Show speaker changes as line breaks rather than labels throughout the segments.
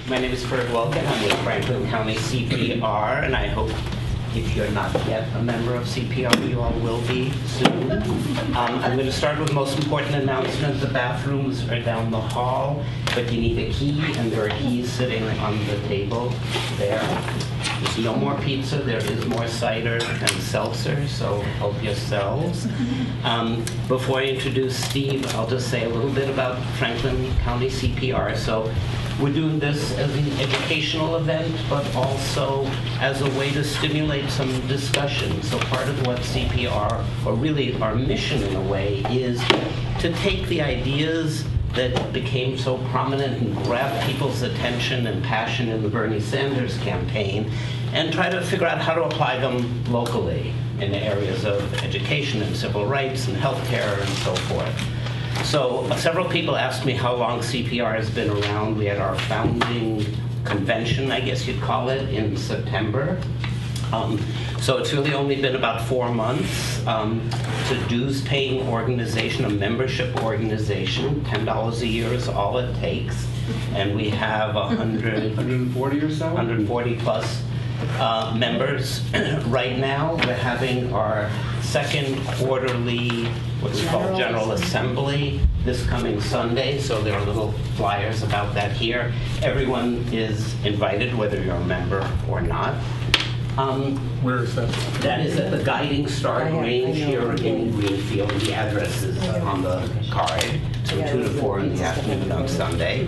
My name is Ferg Welken. I'm with Franklin County CPR, and I hope if you're not yet a member of CPR, you all will be soon. I'm going to start with the most important announcement. The bathrooms are down the hall, but you need a key, and there are keys sitting on the table there. There's no more pizza. There is more cider and seltzer, so help yourselves. Before I introduce Steve, I'll just say a little bit about Franklin County CPR. So we're doing this as an educational event, but also as a way to stimulate some discussion. So part of what CPR, or really our mission in a way, is to take the ideas that became so prominent and grabbed people's attention and passion in the Bernie Sanders campaign and try to figure out how to apply them locally in areas of education and civil rights and healthcare and so forth. So several people asked me how long CPR has been around. We had our founding convention, I guess you'd call it, in September. So it's really only been about 4 months. It's a dues-paying organization, a membership organization. $10 a year is all it takes. And we have
140 or so?
140 plus members. Right now, we're having our second quarterly, what we call General Assembly, this coming Sunday. So there are little flyers about that here. Everyone is invited, whether you're a member or not.
Where is that?
That is at the Guiding Star Range here in Greenfield. The address is on the card. So 2 to 4 in the afternoon on Sunday.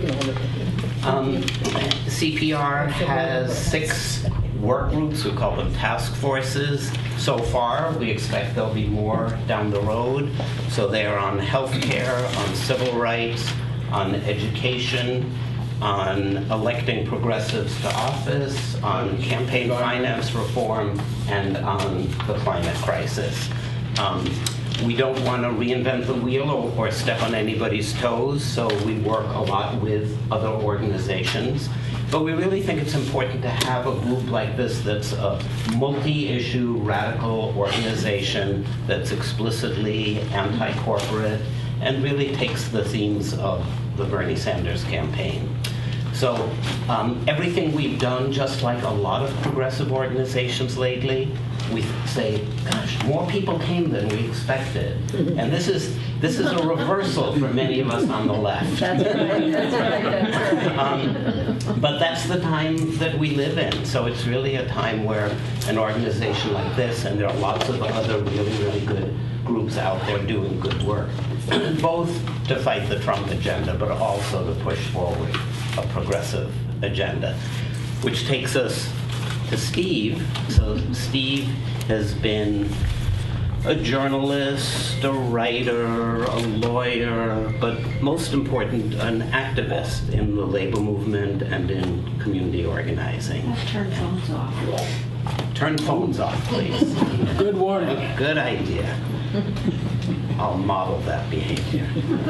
CPR has 6 work groups. We call them task forces. So far, we expect there'll be more down the road. So they are on healthcare, on civil rights, on education, on electing progressives to office, on campaign finance reform, and on the climate crisis. We don't want to reinvent the wheel or step on anybody's toes, so we work a lot with other organizations. But we really think it's important to have a group like this that's a multi-issue, radical organization that's explicitly anti-corporate and really takes the themes of the Bernie Sanders campaign. So everything we've done, just like a lot of progressive organizations lately, we say, gosh, more people came than we expected. And this is a reversal for many of us on the left.
That's right, that's right.
But that's the time that we live in. So it's really a time where an organization like this, and there are lots of other really, really good groups out there doing good work, both to fight the Trump agenda, but also to push forward a progressive agenda, which takes us to Steve. So Steve has been a journalist, a writer, a lawyer, but most important, an activist in the labor movement and in community organizing.
Let's turn phones off.
Turn phones off, please.
Good warning.
Good idea. I'll model that behavior.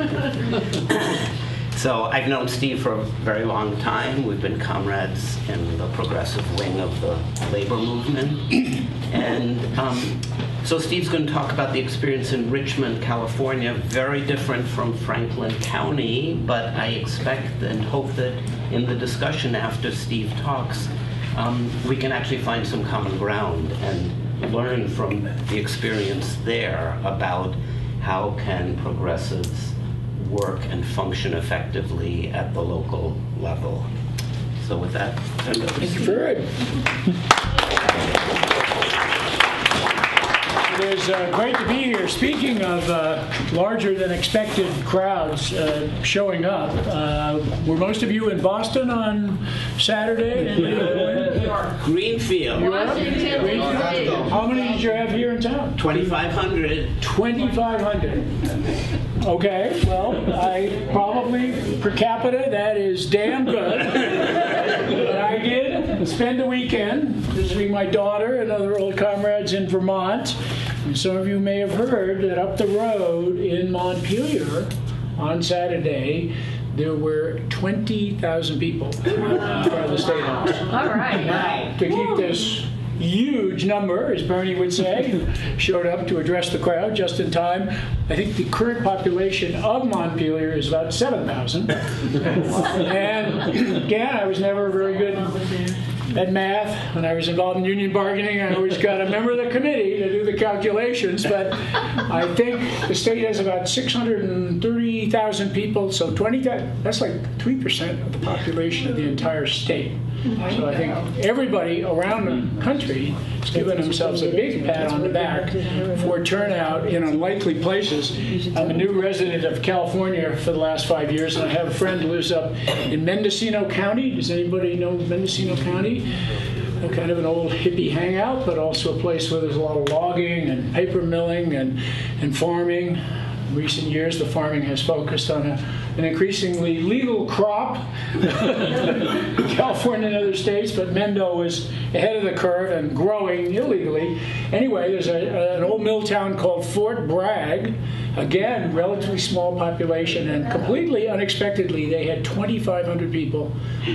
So I've known Steve for a very long time. We've been comrades in the progressive wing of the labor movement. And so Steve's going to talk about the experience in Richmond, California, very different from Franklin County, but I expect and hope that in the discussion after Steve talks, we can actually find some common ground and learn from the experience there about how can progressives work and function effectively at the local level. So with that,
Thank you for it. It is great to be here. Speaking of larger than expected crowds showing up, were most of you in Boston on Saturday?
Greenfield.
You are? Greenfield? How many did you have here in town?
2,500.
2,500. Okay, well, I probably per capita that is damn good. But I did spend the weekend visiting my daughter and other old comrades in Vermont. And some of you may have heard that up the road in Montpelier on Saturday, there were 20,000 people in front of the State House.
All right.
Now, to keep this huge number, as Bernie would say, showed up to address the crowd just in time. I think the current population of Montpelier is about 7,000. And again, I was never very good at math. When I was involved in union bargaining, I always got a member of the committee to do the calculations, but I think the state has about 630,000 people, so 20,000, that's like 3% of the population of the entire state. So I think everybody around the country is giving themselves a big pat on the back for turnout in unlikely places. I'm a new resident of California for the last 5 years, and I have a friend who lives up in Mendocino County. Does anybody know Mendocino County? Kind of an old hippie hangout, but also a place where there's a lot of logging and paper milling and farming. In recent years, the farming has focused on an increasingly legal crop. California and other states, but Mendo is ahead of the curve and growing illegally. Anyway, there's an old mill town called Fort Bragg. Again, relatively small population, and completely unexpectedly, they had 2,500 people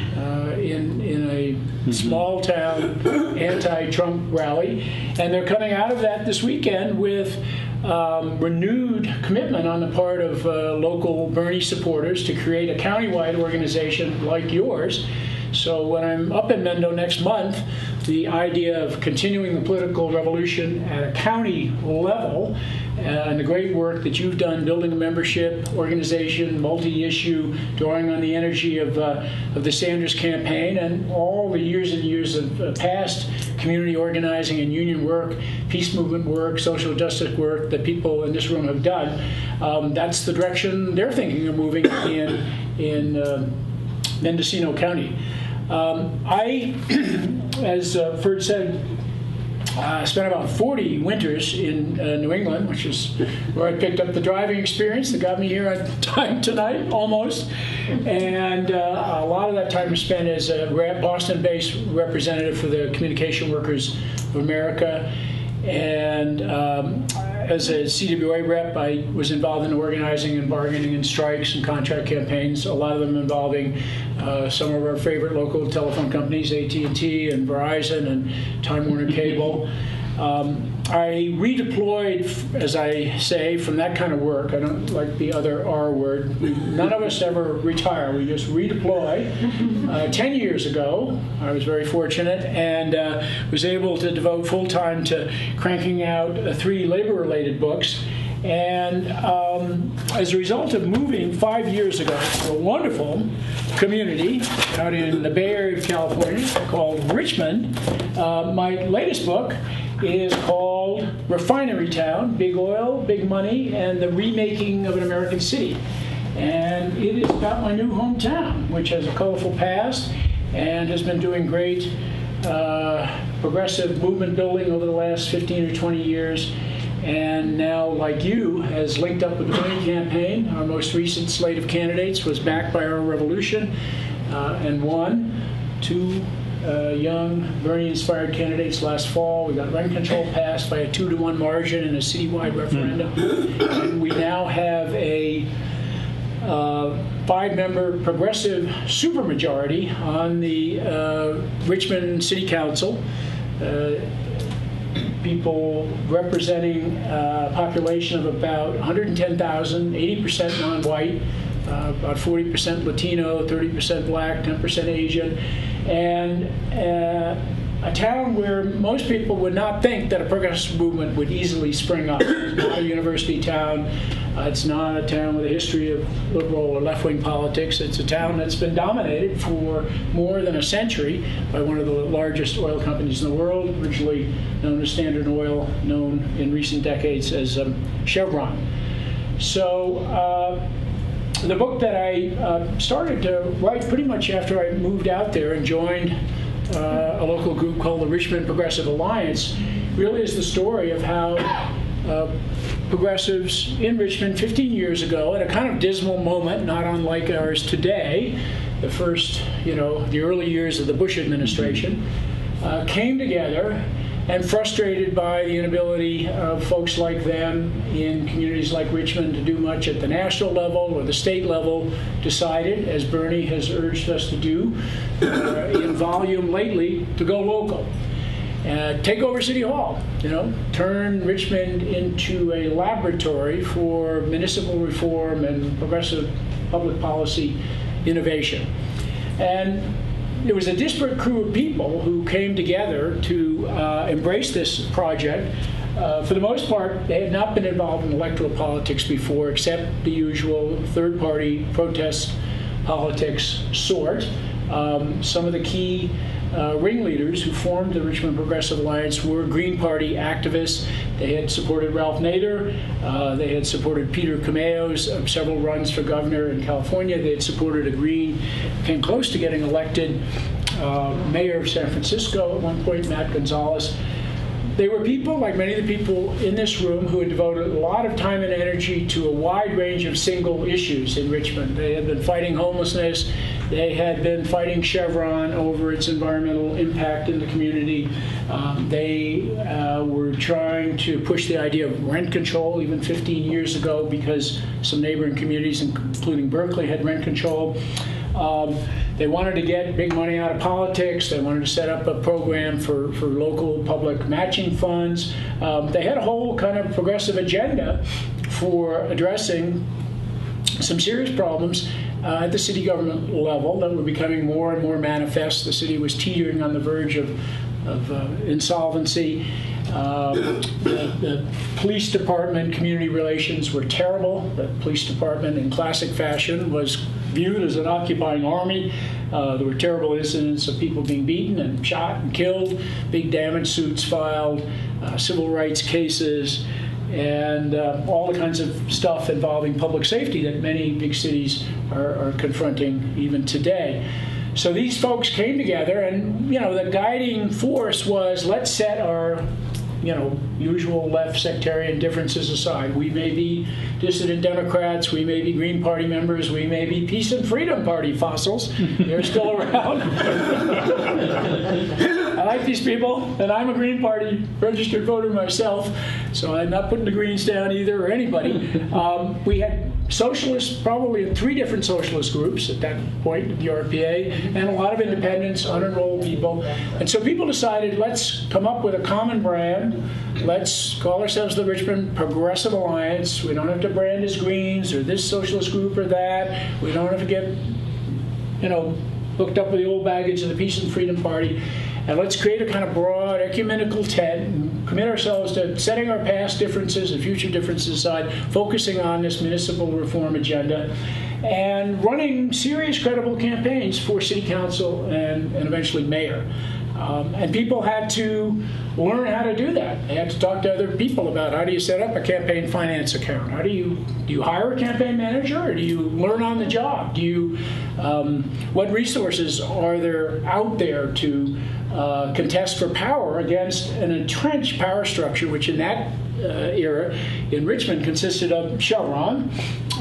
in a small town anti-Trump rally. And they're coming out of that this weekend with renewed commitment on the part of local Bernie supporters to create a countywide organization like yours. So when I'm up in Mendo next month, the idea of continuing the political revolution at a county level and the great work that you've done building a membership organization, multi-issue, drawing on the energy of the Sanders campaign and all the years and years of past community organizing and union work, peace movement work, social justice work that people in this room have done. That's the direction they're thinking of moving in Mendocino County. I, as Ferd said, spent about 40 winters in New England, which is where I picked up the driving experience that got me here on time tonight, almost. And a lot of that time was spent as a Boston-based representative for the Communication Workers of America. And as a CWA rep, I was involved in organizing and bargaining and strikes and contract campaigns, a lot of them involving some of our favorite local telephone companies, AT&T and Verizon and Time Warner Cable. I redeployed, as I say, from that kind of work. I don't like the other R word. None of us ever retire. We just redeploy. 10 years ago, I was very fortunate and was able to devote full time to cranking out 3 labor-related books. And as a result of moving 5 years ago to a wonderful community out in the Bay Area of California called Richmond, my latest book is called Refinery Town, Big Oil, Big Money, and the Remaking of an American City. And it is about my new hometown, which has a colorful past and has been doing great progressive movement building over the last 15 or 20 years. And now, like you, has linked up with the Bernie campaign. Our most recent slate of candidates was backed by our revolution and won 2 young Bernie-inspired candidates last fall. We got rent control passed by a 2-to-1 margin in a citywide referendum. And we now have a 5-member progressive supermajority on the Richmond City Council. People representing a population of about 110,000, 80% non-white, about 40% Latino, 30% black, 10% Asian, and a town where most people would not think that a progressive movement would easily spring up. It's not a university town. It's not a town with a history of liberal or left-wing politics. It's a town that's been dominated for more than a century by one of the largest oil companies in the world, originally known as Standard Oil, known in recent decades as Chevron. So the book that I started to write pretty much after I moved out there and joined a local group called the Richmond Progressive Alliance really is the story of how progressives in Richmond 15 years ago, at a kind of dismal moment, not unlike ours today, the first, the early years of the Bush administration, came together and frustrated by the inability of folks like them in communities like Richmond to do much at the national level or the state level, decided, as Bernie has urged us to do in volume lately, to go local. take over City Hall, turn Richmond into a laboratory for municipal reform and progressive public policy innovation. And there was a disparate crew of people who came together to embrace this project. For the most part, they had not been involved in electoral politics before, except the usual third-party protest politics sort. Some of the key ringleaders who formed the Richmond Progressive Alliance were Green Party activists. They had supported Ralph Nader. They had supported Peter Cameo's several runs for governor in California. They had supported a Green, came close to getting elected, mayor of San Francisco at one point, Matt Gonzalez. They were people, like many of the people in this room, who had devoted a lot of time and energy to a wide range of single issues in Richmond. They had been fighting homelessness. They had been fighting Chevron over its environmental impact in the community. They were trying to push the idea of rent control even 15 years ago because some neighboring communities, including Berkeley, had rent control. They wanted to get big money out of politics. They wanted to set up a program for local public matching funds. They had a whole kind of progressive agenda for addressing some serious problems at the city government level that were becoming more and more manifest. The city was teetering on the verge of insolvency. The police department community relations were terrible. The police department, in classic fashion, was viewed as an occupying army. There were terrible incidents of people being beaten and shot and killed, big damage suits filed, civil rights cases, and all the kinds of stuff involving public safety that many big cities are confronting even today. So these folks came together, and the guiding force was, let's set our usual left sectarian differences aside. We may be dissident Democrats, we may be Green Party members, we may be Peace and Freedom Party fossils. They're still around. I like these people, and I'm a Green Party registered voter myself, so I'm not putting the Greens down either, or anybody. We had socialists, probably in 3 different socialist groups at that point, the RPA, and a lot of independents, unenrolled people. And so people decided, let's come up with a common brand. Let's call ourselves the Richmond Progressive Alliance. We don't have to brand as Greens or this socialist group or that. We don't have to get, hooked up with the old baggage of the Peace and Freedom Party. And let's create a kind of broad ecumenical tent and commit ourselves to setting our past differences and future differences aside, focusing on this municipal reform agenda, and running serious, credible campaigns for city council and eventually mayor. And people had to learn how to do that. They had to talk to other people about how do you set up a campaign finance account? How do you hire a campaign manager, or do you learn on the job? What resources are there out there to contest for power against an entrenched power structure, which in that era in Richmond consisted of Chevron,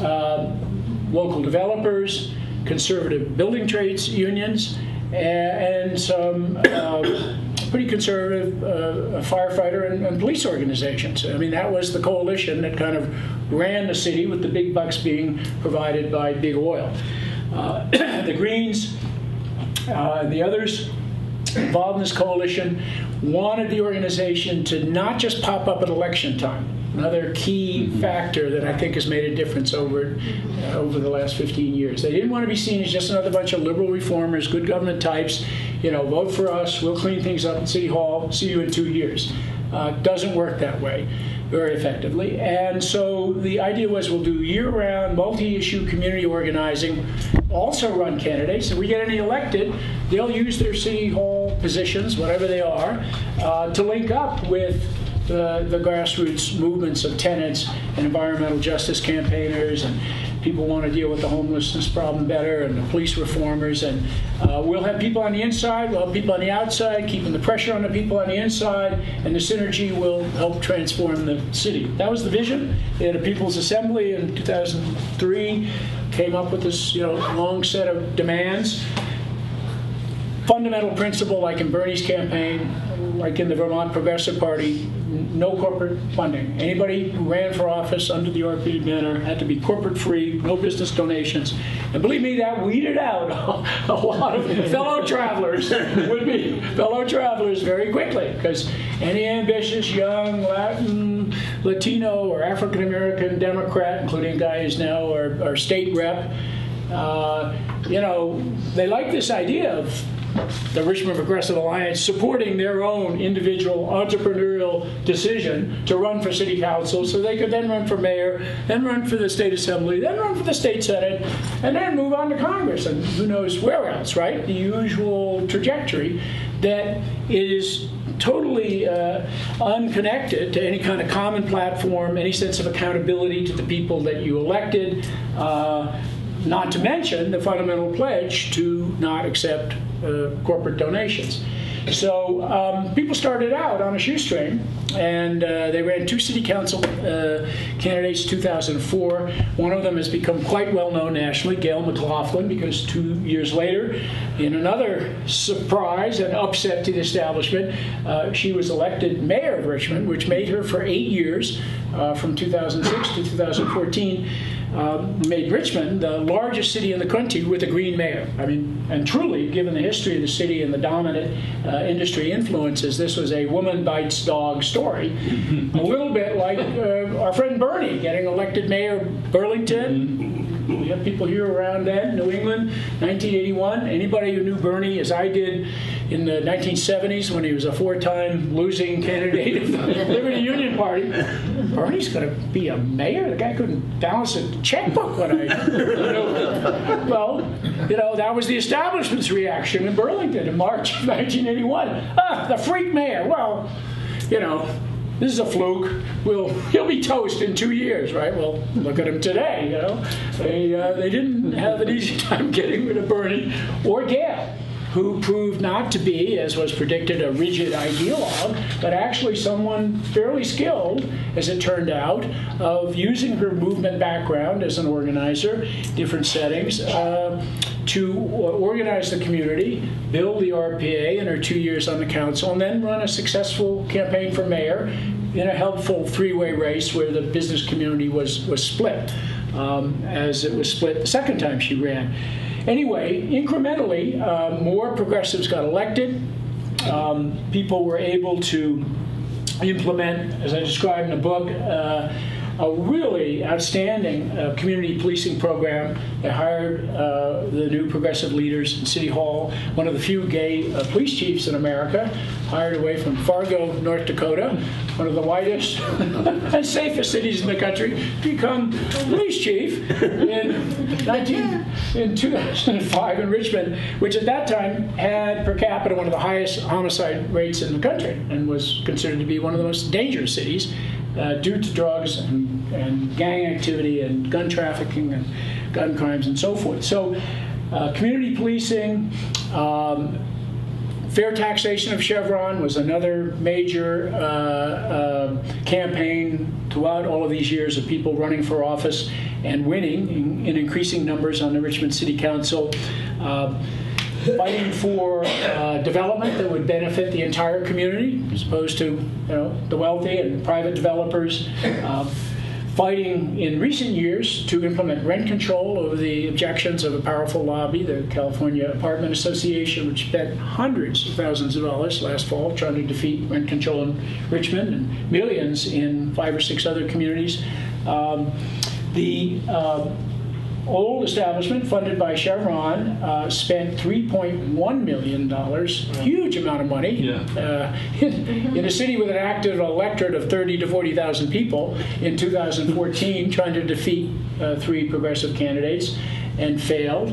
local developers, conservative building trades unions, and some pretty conservative firefighter and police organizations. I mean, that was the coalition that kind of ran the city, with the big bucks being provided by big oil. The Greens and the others involved in this coalition wanted the organization to not just pop up at election time. Another key factor that I think has made a difference over the last 15 years. They didn't want to be seen as just another bunch of liberal reformers, good government types. Vote for us, we'll clean things up at City Hall, see you in 2 years. Doesn't work that way very effectively. And so the idea was, we'll do year-round, multi-issue community organizing, also run candidates. If we get any elected, they'll use their City Hall positions, whatever they are, to link up with the grassroots movements of tenants and environmental justice campaigners, and people want to deal with the homelessness problem better, and the police reformers. And we'll have people on the inside, we'll have people on the outside, keeping the pressure on the people on the inside, and the synergy will help transform the city. That was the vision. They had a People's Assembly in 2003, came up with this long set of demands. fundamental principle, like in Bernie's campaign, like in the Vermont Progressive Party, no corporate funding. Anybody who ran for office under the RP banner had to be corporate-free, no business donations. And believe me, that weeded out a lot of fellow travelers very quickly, because any ambitious young Latin, Latino, or African-American Democrat, including a guy who's now our state rep, they like this idea of the Richmond Progressive Alliance supporting their own individual entrepreneurial decision to run for city council, so they could then run for mayor, then run for the state assembly, then run for the state senate, and then move on to Congress, and who knows where else, right? The usual trajectory that is totally unconnected to any kind of common platform, any sense of accountability to the people that you elected, not to mention the fundamental pledge to not accept corporate donations. So people started out on a shoestring, and they ran 2 city council candidates in 2004. One of them has become quite well known nationally, Gail McLaughlin, because 2 years later, in another surprise and upset to the establishment, she was elected mayor of Richmond, which made her for 8 years, from 2006 to 2014, made Richmond the largest city in the country with a green mayor. I mean, and truly, given the history of the city and the dominant industry influences, this was a woman bites dog story. A little bit like our friend Bernie getting elected mayor of Burlington. We have people here around then, New England, 1981. Anybody who knew Bernie, as I did, in the 1970s when he was a 4-time losing candidate of the Liberty Union Party, Bernie's going to be a mayor? The guy couldn't balance a checkbook when that was the establishment's reaction in Burlington in March of 1981. The freak mayor. Well, this is a fluke. He'll be toast in 2 years, right? Well, look at him today, They didn't have an easy time getting rid of Bernie or Gail, who proved not to be, as was predicted, a rigid ideologue, but actually someone fairly skilled, as it turned out, of using her movement background as an organizer, different settings, to organize the community, build the RPA in her 2 years on the council, and then run a successful campaign for mayor in a helpful 3-way race where the business community was split, as it was split the second time she ran. Anyway, incrementally, more progressives got elected. People were able to implement, as I described in the book, a really outstanding community policing program. They hired the new progressive leaders in City Hall, one of the few gay police chiefs in America, hired away from Fargo, North Dakota, one of the whitest and safest cities in the country, to become police chief in 2005 in Richmond, which at that time had per capita one of the highest homicide rates in the country and was considered to be one of the most dangerous cities due to drugs and gang activity and gun trafficking and gun crimes and so forth. So community policing, fair taxation of Chevron was another major campaign throughout all of these years of people running for office and winning in increasing numbers on the Richmond City Council. Fighting for development that would benefit the entire community, as opposed to the wealthy and private developers. Fighting in recent years to implement rent control over the objections of a powerful lobby, the California Apartment Association, which spent hundreds of thousands of dollars last fall trying to defeat rent control in Richmond and millions in 5 or 6 other communities. The old establishment, funded by Chevron, spent $3.1 million, huge amount of money, in a city with an active electorate of 30 to 40,000 people in 2014, trying to defeat 3 progressive candidates, and failed.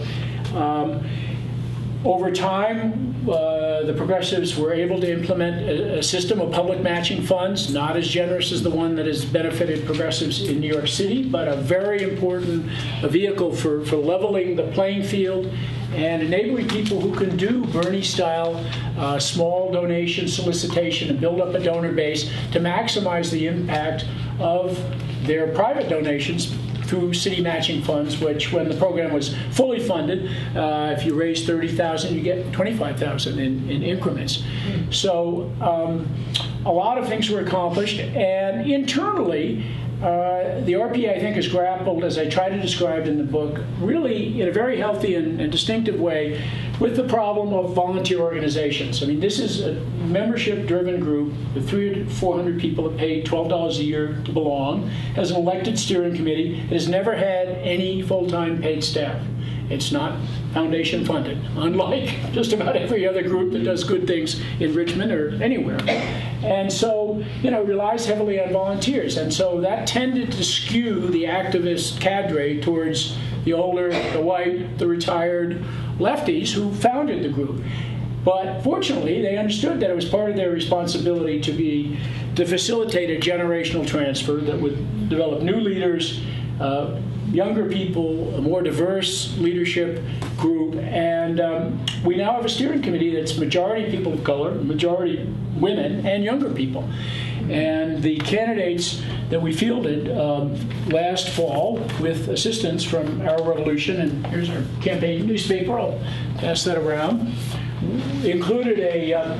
Over time, the progressives were able to implement a system of public matching funds, not as generous as the one that has benefited progressives in New York City, but a very important vehicle for leveling the playing field and enabling people who can do Bernie-style small donation solicitation and build up a donor base to maximize the impact of their private donations through city matching funds, which when the program was fully funded, if you raise $30,000, you get $25,000 in increments. So a lot of things were accomplished, and internally, the RPA, I think, has grappled, as I try to describe in the book, really in a very healthy and distinctive way with the problem of volunteer organizations. I mean, this is a membership-driven group with 300 to 400 people that pay $12 a year to belong, has an elected steering committee, has never had any full-time paid staff. It's not foundation funded, unlike just about every other group that does good things in Richmond or anywhere. And so, relies heavily on volunteers. And so that tended to skew the activist cadre towards the older, the white, the retired lefties who founded the group. But fortunately, they understood that it was part of their responsibility to facilitate a generational transfer that would develop new leaders, younger people, a more diverse leadership group, and we now have a steering committee that's majority people of color, majority women, and younger people. And the candidates that we fielded last fall with assistance from Our Revolution, and here's our campaign newspaper, I'll pass that around, included a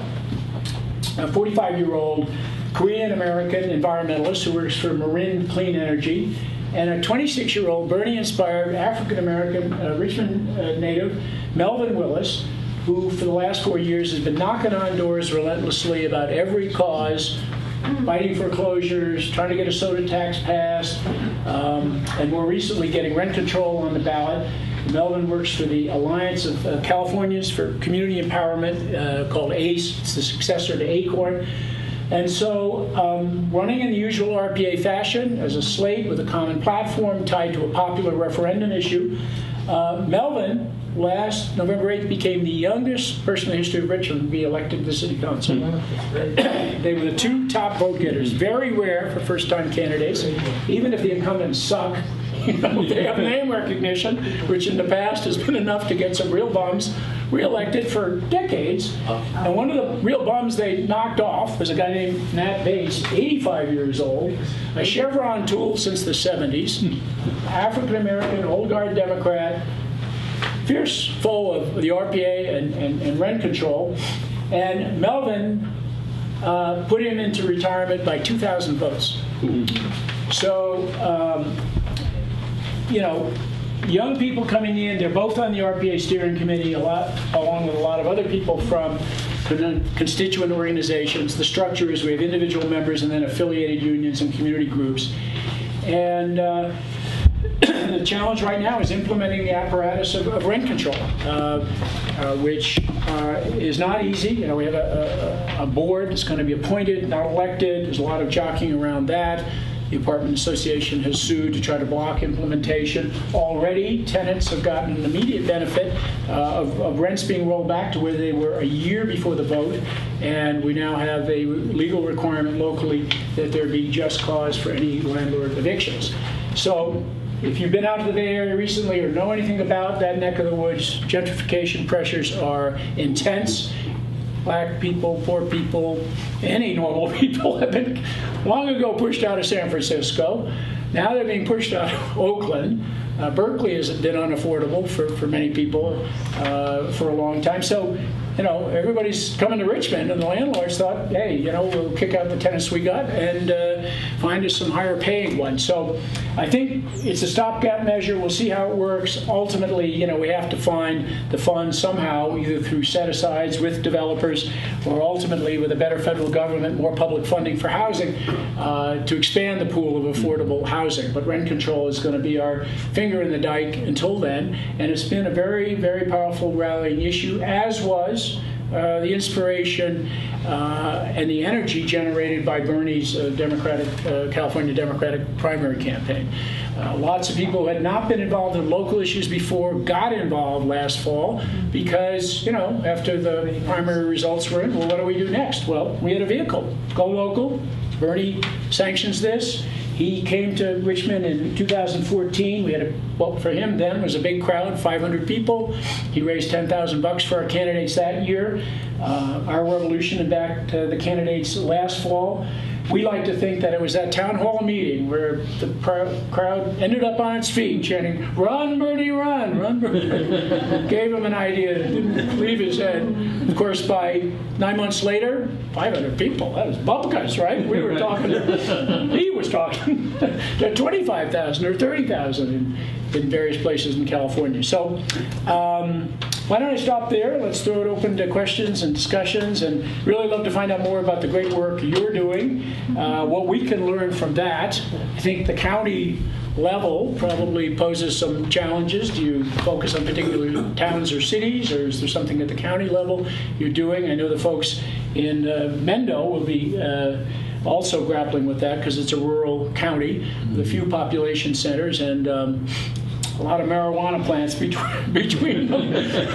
45-year-old Korean-American environmentalist who works for Marin Clean Energy, and a 26-year-old Bernie-inspired African-American Richmond native, Melvin Willis, who for the last 4 years has been knocking on doors relentlessly about every cause, fighting foreclosures, trying to get a soda tax passed, and more recently getting rent control on the ballot. Melvin works for the Alliance of Californians for Community Empowerment, called ACE. It's the successor to ACORN. And so, running in the usual RPA fashion, as a slate with a common platform tied to a popular referendum issue, Melvin, last November 8th, became the youngest person in the history of Richmond to be elected to the city council. They were the two top vote getters. Very rare for first-time candidates. Even if the incumbents suck, they have name recognition, which in the past has been enough to get some real bums reelected for decades. And one of the real bums they knocked off was a guy named Nat Bates, 85 years old, a Chevron tool since the 70s, African-American, old guard Democrat, fierce foe of the RPA and rent control. And Melvin put him into retirement by 2,000 votes. So, young people coming in, they're both on the RPA steering committee, along with a lot of other people from constituent organizations. The structure is we have individual members and then affiliated unions and community groups. And the challenge right now is implementing the apparatus of rent control, which is not easy. We have a board that's going to be appointed, not elected. There's a lot of jockeying around that. The Apartment Association has sued to try to block implementation. Already, tenants have gotten an immediate benefit of rents being rolled back to where they were a year before the vote, and we now have a legal requirement locally that there be just cause for any landlord evictions. So, if you've been out to the Bay Area recently or know anything about that neck of the woods, gentrification pressures are intense. Black people, poor people, any normal people have been long ago pushed out of San Francisco. Now they're being pushed out of Oakland. Berkeley has been unaffordable for many people for a long time. So, everybody's coming to Richmond, and the landlords thought, hey, we'll kick out the tenants we got and find us some higher paying ones. So I think it's a stopgap measure. We'll see how it works. Ultimately, we have to find the funds somehow, either through set-asides with developers or ultimately with a better federal government, more public funding for housing to expand the pool of affordable housing. But rent control is going to be our finger in the dike until then. And it's been a very, very powerful rallying issue, as was the inspiration and the energy generated by Bernie's California Democratic primary campaign. Lots of people who had not been involved in local issues before got involved last fall because, after the primary results were in, well, what do we do next? Well, we had a vehicle. Go local. Bernie sanctions this. He came to Richmond in 2014. We had for him then was a big crowd, 500 people. He raised $10,000 for our candidates that year. Our Revolution backed the candidates last fall. we like to think that it was that town hall meeting where the crowd ended up on its feet chanting, "Run, Bernie, run, run, Bernie." Gave him an idea, didn't leave his head. Of course, by 9 months later, 500 people, that was bumpkins, right? We were talking, he was talking to 25,000 or 30,000 in various places in California. So why don't I stop there? Let's throw it open to questions and discussions, and really love to find out more about the great work you're doing, what we can learn from that. I think the county level probably poses some challenges. Do you focus on particular towns or cities, or is there something at the county level you're doing? I know the folks in Mendo will be also grappling with that because it's a rural county with a few population centers and a lot of marijuana plants between them.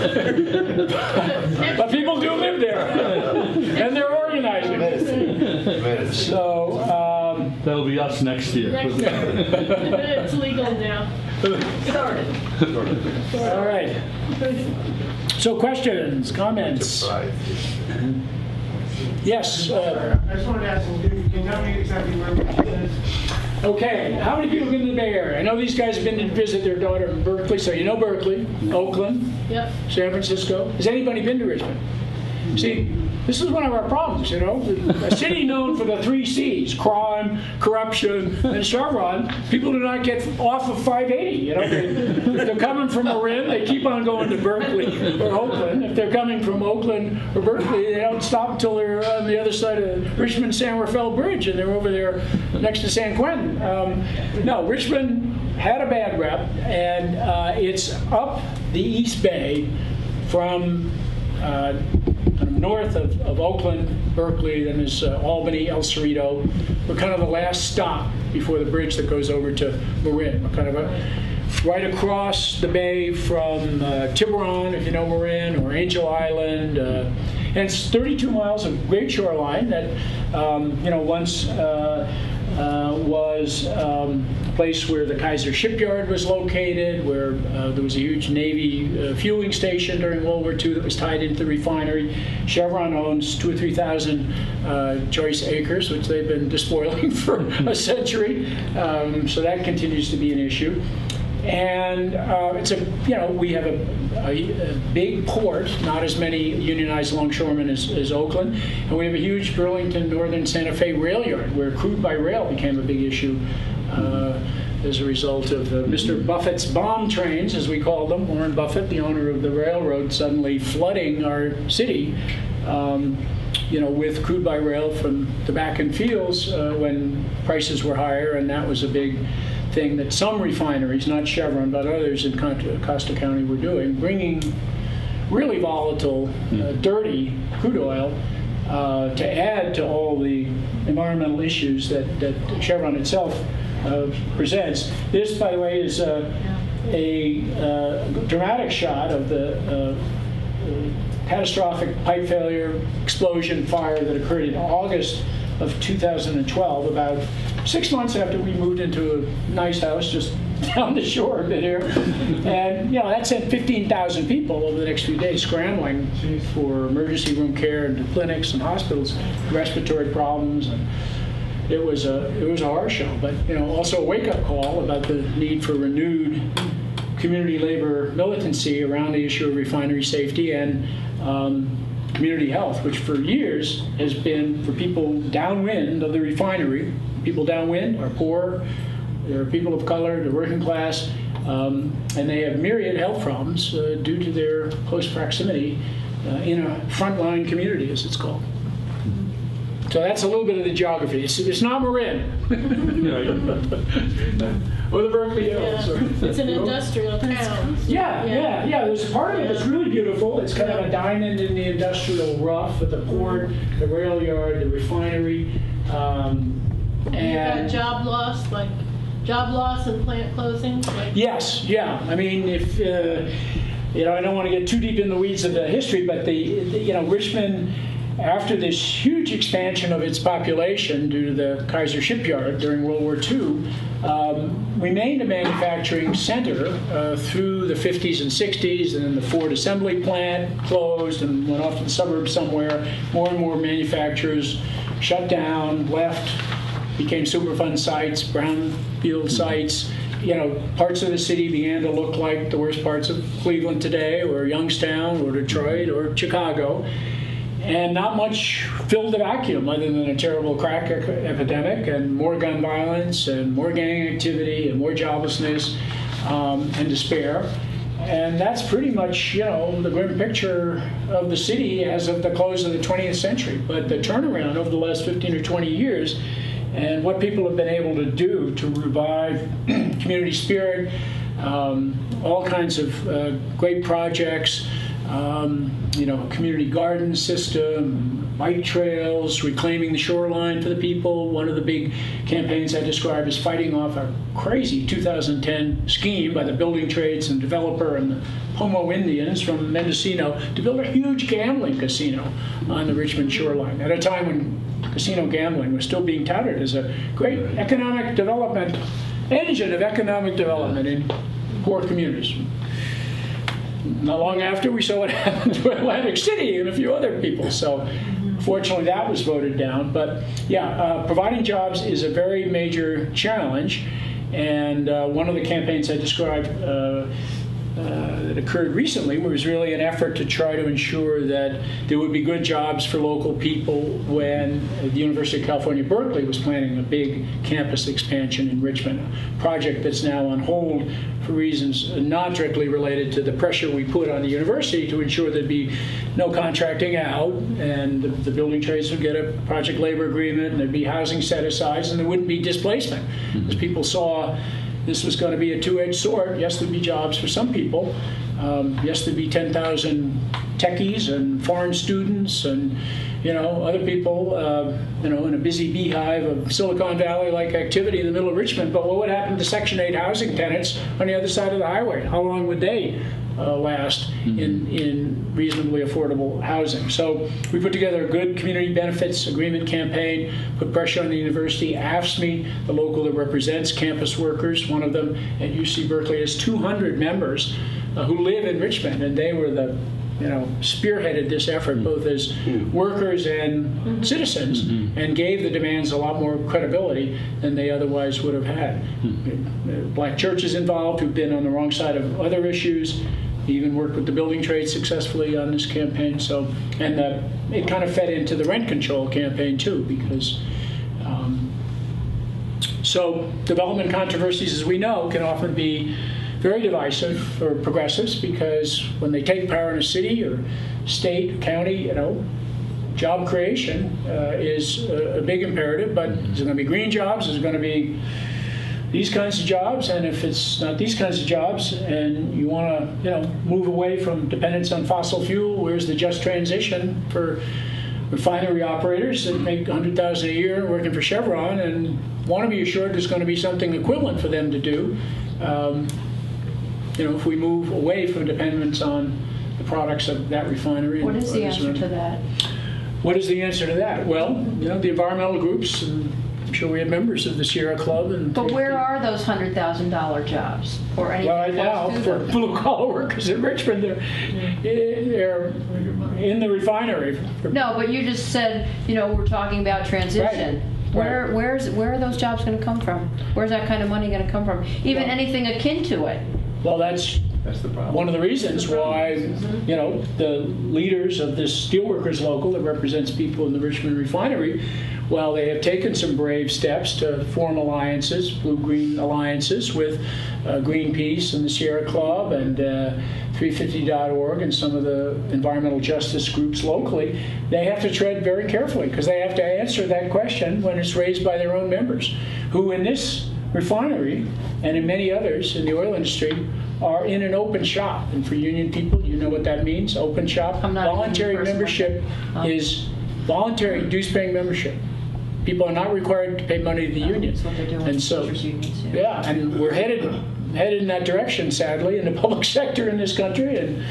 But people do live there, and they're organizing. So
that'll be us next year.
It's legal now.
Started.
all right. So questions, comments? Yes.
I just wanted to ask, can you tell me exactly where it is?
Okay, how many people have been to the Bay Area? I know these guys have been to visit their daughter in Berkeley, so you know Berkeley, Oakland,
Yep.
San Francisco. Has anybody been to Richmond? See, this is one of our problems, you know. A city known for the 3 C's, crime, corruption, and Chevron, people do not get off of 580, you know. If they're coming from Marin, they keep on going to Berkeley or Oakland. If they're coming from Oakland or Berkeley, they don't stop until they're on the other side of Richmond-San Rafael Bridge, and they're over there next to San Quentin. No, Richmond had a bad rep, and it's up the East Bay from north of Oakland, Berkeley, then there's Albany, El Cerrito. We're kind of the last stop before the bridge that goes over to Marin. We're kind of right across the bay from Tiburon, if you know Marin, or Angel Island. And it's 32 miles of great shoreline that, once was a place where the Kaiser shipyard was located, where there was a huge Navy fueling station during World War II that was tied into the refinery. Chevron owns 2,000 or 3,000 choice acres, which they've been despoiling for a century. So that continues to be an issue. And we have a big port, not as many unionized longshoremen as Oakland, and we have a huge Burlington Northern Santa Fe rail yard where crude by rail became a big issue as a result of Mr. Buffett's bomb trains, as we call them. Warren Buffett, the owner of the railroad, suddenly flooding our city with crude by rail from the back-end fields when prices were higher, and that was a big thing that some refineries, not Chevron, but others in Costa County were doing, bringing really volatile, dirty crude oil to add to all the environmental issues that Chevron itself presents. This, by the way, is a dramatic shot of the catastrophic pipe failure, explosion, fire that occurred in August of 2012, about 6 months after we moved into a nice house just down the shore a bit here. And, that sent 15,000 people over the next few days scrambling for emergency room care and to clinics and hospitals, respiratory problems. And it was a horror show, but, also a wake-up call about the need for renewed community labor militancy around the issue of refinery safety and community health, which for years has been for people downwind of the refinery. People downwind are poor, they're people of color, they're working class, and they have myriad health problems due to their close proximity in a frontline community, as it's called. So that's a little bit of the geography. It's not Marin. Or the Berkeley Hills.
Yeah. It's an industrial town.
Yeah. There's a part of it that's really beautiful. It's kind of a diamond in the industrial rough with the port, the rail yard, the refinery.
And job loss and plant closings?
Yes, yeah. I mean, if, I don't want to get too deep in the weeds of the history, but Richmond after this huge expansion of its population due to the Kaiser shipyard during World War II, remained a manufacturing center through the 50s and 60s, and then the Ford assembly plant closed and went off to the suburbs somewhere. More and more manufacturers shut down, left, became Superfund sites, brownfield sites. You know, parts of the city began to look like the worst parts of Cleveland today, or Youngstown, or Detroit, or Chicago. And not much filled the vacuum other than a terrible crack epidemic and more gun violence and more gang activity and more joblessness and despair. And that's pretty much, you know, the grim picture of the city as of the close of the 20th century. But the turnaround over the last 15 or 20 years and what people have been able to do to revive community spirit, all kinds of great projects, you know, community garden system, bike trails, reclaiming the shoreline for the people. One of the big campaigns I described is fighting off a crazy 2010 scheme by the building trades and developer and the Pomo Indians from Mendocino to build a huge gambling casino on the Richmond shoreline at a time when casino gambling was still being touted as a great economic development, engine of economic development in poor communities. Not long after, we saw what happened to Atlantic City and a few other people. So fortunately, that was voted down. But yeah, providing jobs is a very major challenge. And one of the campaigns I described that occurred recently was really an effort to try to ensure that there would be good jobs for local people when the University of California, Berkeley was planning a big campus expansion in Richmond, a project that's now on hold for reasons not directly related to the pressure we put on the university to ensure there'd be no contracting out and the building trades would get a project labor agreement and there'd be housing set aside and there wouldn't be displacement. As people saw this was going to be a two-edged sword. Yes, there'd be jobs for some people. Yes, there'd be 10,000 techies and foreign students and, you know, other people, you know, in a busy beehive of Silicon Valley-like activity in the middle of Richmond. But what would happen to Section 8 housing tenants on the other side of the highway? How long would they last in reasonably affordable housing? So we put together a good community benefits agreement campaign, put pressure on the university. AFSCME, the local that represents campus workers, one of them at UC Berkeley, has 200 members who live in Richmond, and they were the, you know, spearheaded this effort both as workers and citizens, and gave the demands a lot more credibility than they otherwise would have had. Black churches involved who've been on the wrong side of other issues, even worked with the building trade successfully on this campaign. So, and it kind of fed into the rent control campaign too, because so development controversies, as we know, can often be very divisive for progressives, because when they take power in a city or state, county, you know, job creation is a big imperative. But is it going to be green jobs? Is it going to be these kinds of jobs? And if it's not these kinds of jobs, and you want to, you know, move away from dependence on fossil fuel, where's the just transition for refinery operators that make $100,000 a year working for Chevron and want to be assured there's going to be something equivalent for them to do? You know, if we move away from dependence on the products of that refinery.
What is the answer to that?
What is the answer to that? Well, you know, the environmental groups, and I'm sure we have members of the Sierra Club. And
but where are those $100,000 jobs or anything?
Well, right now, for blue-collar workers in Richmond, they're in the refinery.
No, but you just said, you know, we're talking about transition.
Right.
Where are those jobs going to come from? Where's that kind of money going to come from? Even anything akin to it.
Well, that's the problem. One of the reasons why, you know, the leaders of this steelworkers local that represents people in the Richmond refinery, well, they have taken some brave steps to form alliances, blue-green alliances with Greenpeace and the Sierra Club and 350.org and some of the environmental justice groups locally. They have to tread very carefully because they have to answer that question when it's raised by their own members, who in this refinery and in many others in the oil industry are in an open shop. And for union people, you know what that means, open shop. Voluntary membership is voluntary dues-paying membership. People are not required to pay money to the union.
That's what they're doing
and so,
unions,
and we're headed in that direction, sadly, in the public sector in this country.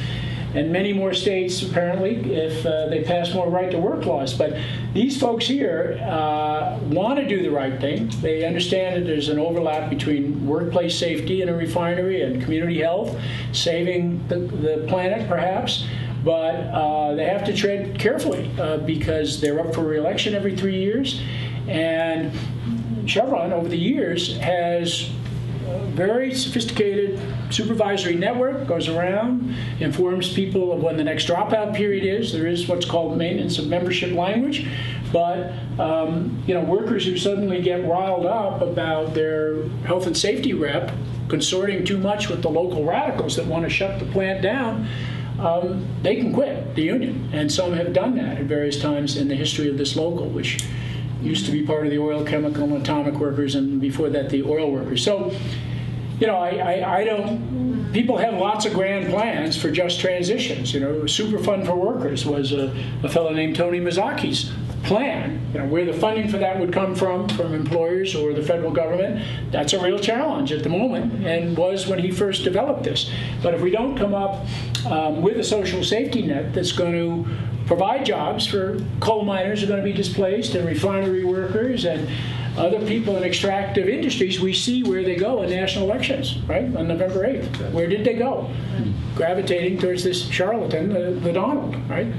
and many more states apparently if they pass more right-to-work laws. But these folks here want to do the right thing. They understand that there's an overlap between workplace safety in a refinery and community health, saving the planet perhaps. But they have to tread carefully because they're up for re-election every 3 years. And Chevron, over the years, has a very sophisticated supervisory network, goes around, informs people of when the next dropout period is. There is what's called maintenance of membership language. But workers who suddenly get riled up about their health and safety rep consorting too much with the local radicals that want to shut the plant down, they can quit the union. And some have done that at various times in the history of this local, which used to be part of the oil, chemical, and atomic workers, and before that the oil workers. So, I don't, people have lots of grand plans for just transitions. Super Fund for Workers was a fellow named Tony Mazaki's plan. Where the funding for that would come from employers or the federal government, that's a real challenge at the moment, and was when he first developed this. But if we don't come up with a social safety net that's going to provide jobs for coal miners who are going to be displaced, and refinery workers, and other people in extractive industries, we see where they go in national elections, right, on November 8th. Where did they go? Gravitating towards this charlatan, the Donald, right?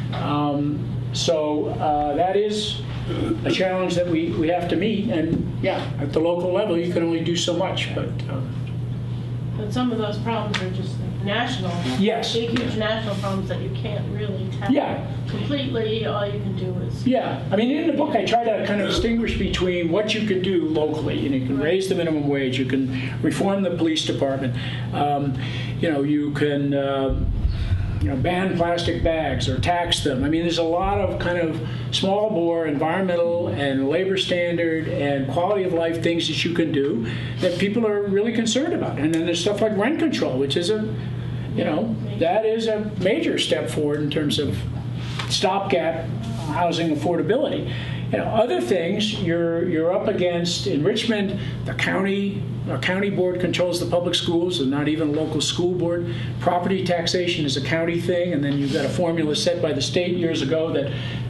So that is a challenge that we have to meet. And, yeah, at the local level, you can only do so much. But
some of those problems are just national.
Yes.
Big, huge national problems that you can't really tackle completely. All you can do is...
Yeah. I mean, in the book, I try to kind of distinguish between what you can do locally. You can raise the minimum wage. You can reform the police department. You can... ban plastic bags or tax them. I mean, there's a lot of kind of small bore environmental and labor standard and quality of life things that you can do that people are really concerned about. And then there's stuff like rent control, which is that is a major step forward in terms of stopgap housing affordability. Other things you're up against enrichment. The county board controls the public schools, and not even a local school board. Property taxation is a county thing, and then you've got a formula set by the state years ago that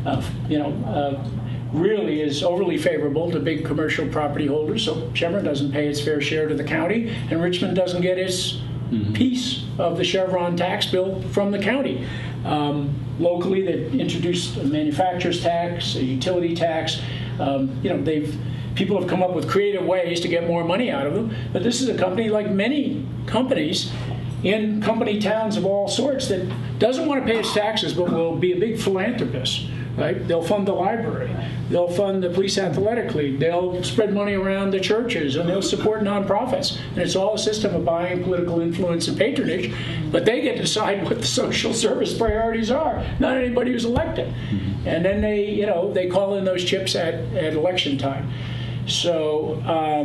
really is overly favorable to big commercial property holders. So Chevron doesn't pay its fair share to the county, and Richmond doesn't get its piece of the Chevron tax bill from the county. Locally, they've introduced a manufacturer's tax, a utility tax. People have come up with creative ways to get more money out of them. But this is a company, like many companies in company towns of all sorts, that doesn't want to pay its taxes but will be a big philanthropist. Right? They'll fund the library. They'll fund the police athletic league. They'll spread money around the churches, and they'll support nonprofits. And it's all a system of buying political influence and patronage, but they get to decide what the social service priorities are, not anybody who's elected. And then they call in those chips at election time. So,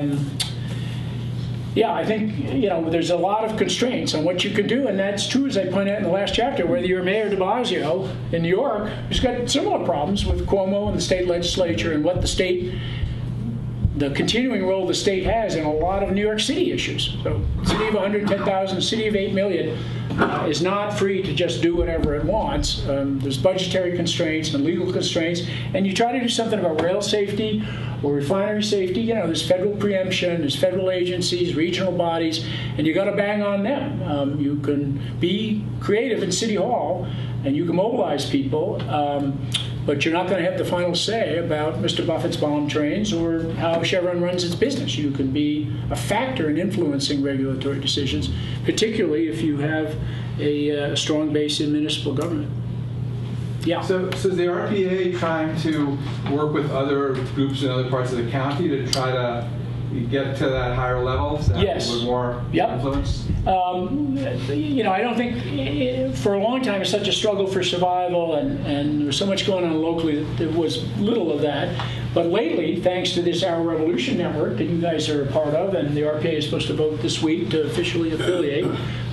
I think, there's a lot of constraints on what you can do, and that's true, as I pointed out in the last chapter, whether you're Mayor de Blasio in New York, who's got similar problems with Cuomo and the state legislature and what the continuing role the state has in a lot of New York City issues. So, city of 110,000, city of 8 million is not free to just do whatever it wants. There's budgetary constraints and legal constraints, and you try to do something about rail safety or refinery safety. There's federal preemption, there's federal agencies, regional bodies, and you got to bang on them. You can be creative in City Hall, and you can mobilize people, but you're not going to have the final say about Mr. Buffett's bomb trains or how Chevron runs its business. You can be a factor in influencing regulatory decisions, particularly if you have a strong base in municipal government. Yeah.
So is the RPA trying to work with other groups in other parts of the county to try to get to that higher level?
Yes.
With more influence?
I don't think for a long time it's such a struggle for survival, and there's so much going on locally that there was little of that. But lately, thanks to this Our Revolution network that you guys are a part of, and the RPA is supposed to vote this week to officially affiliate,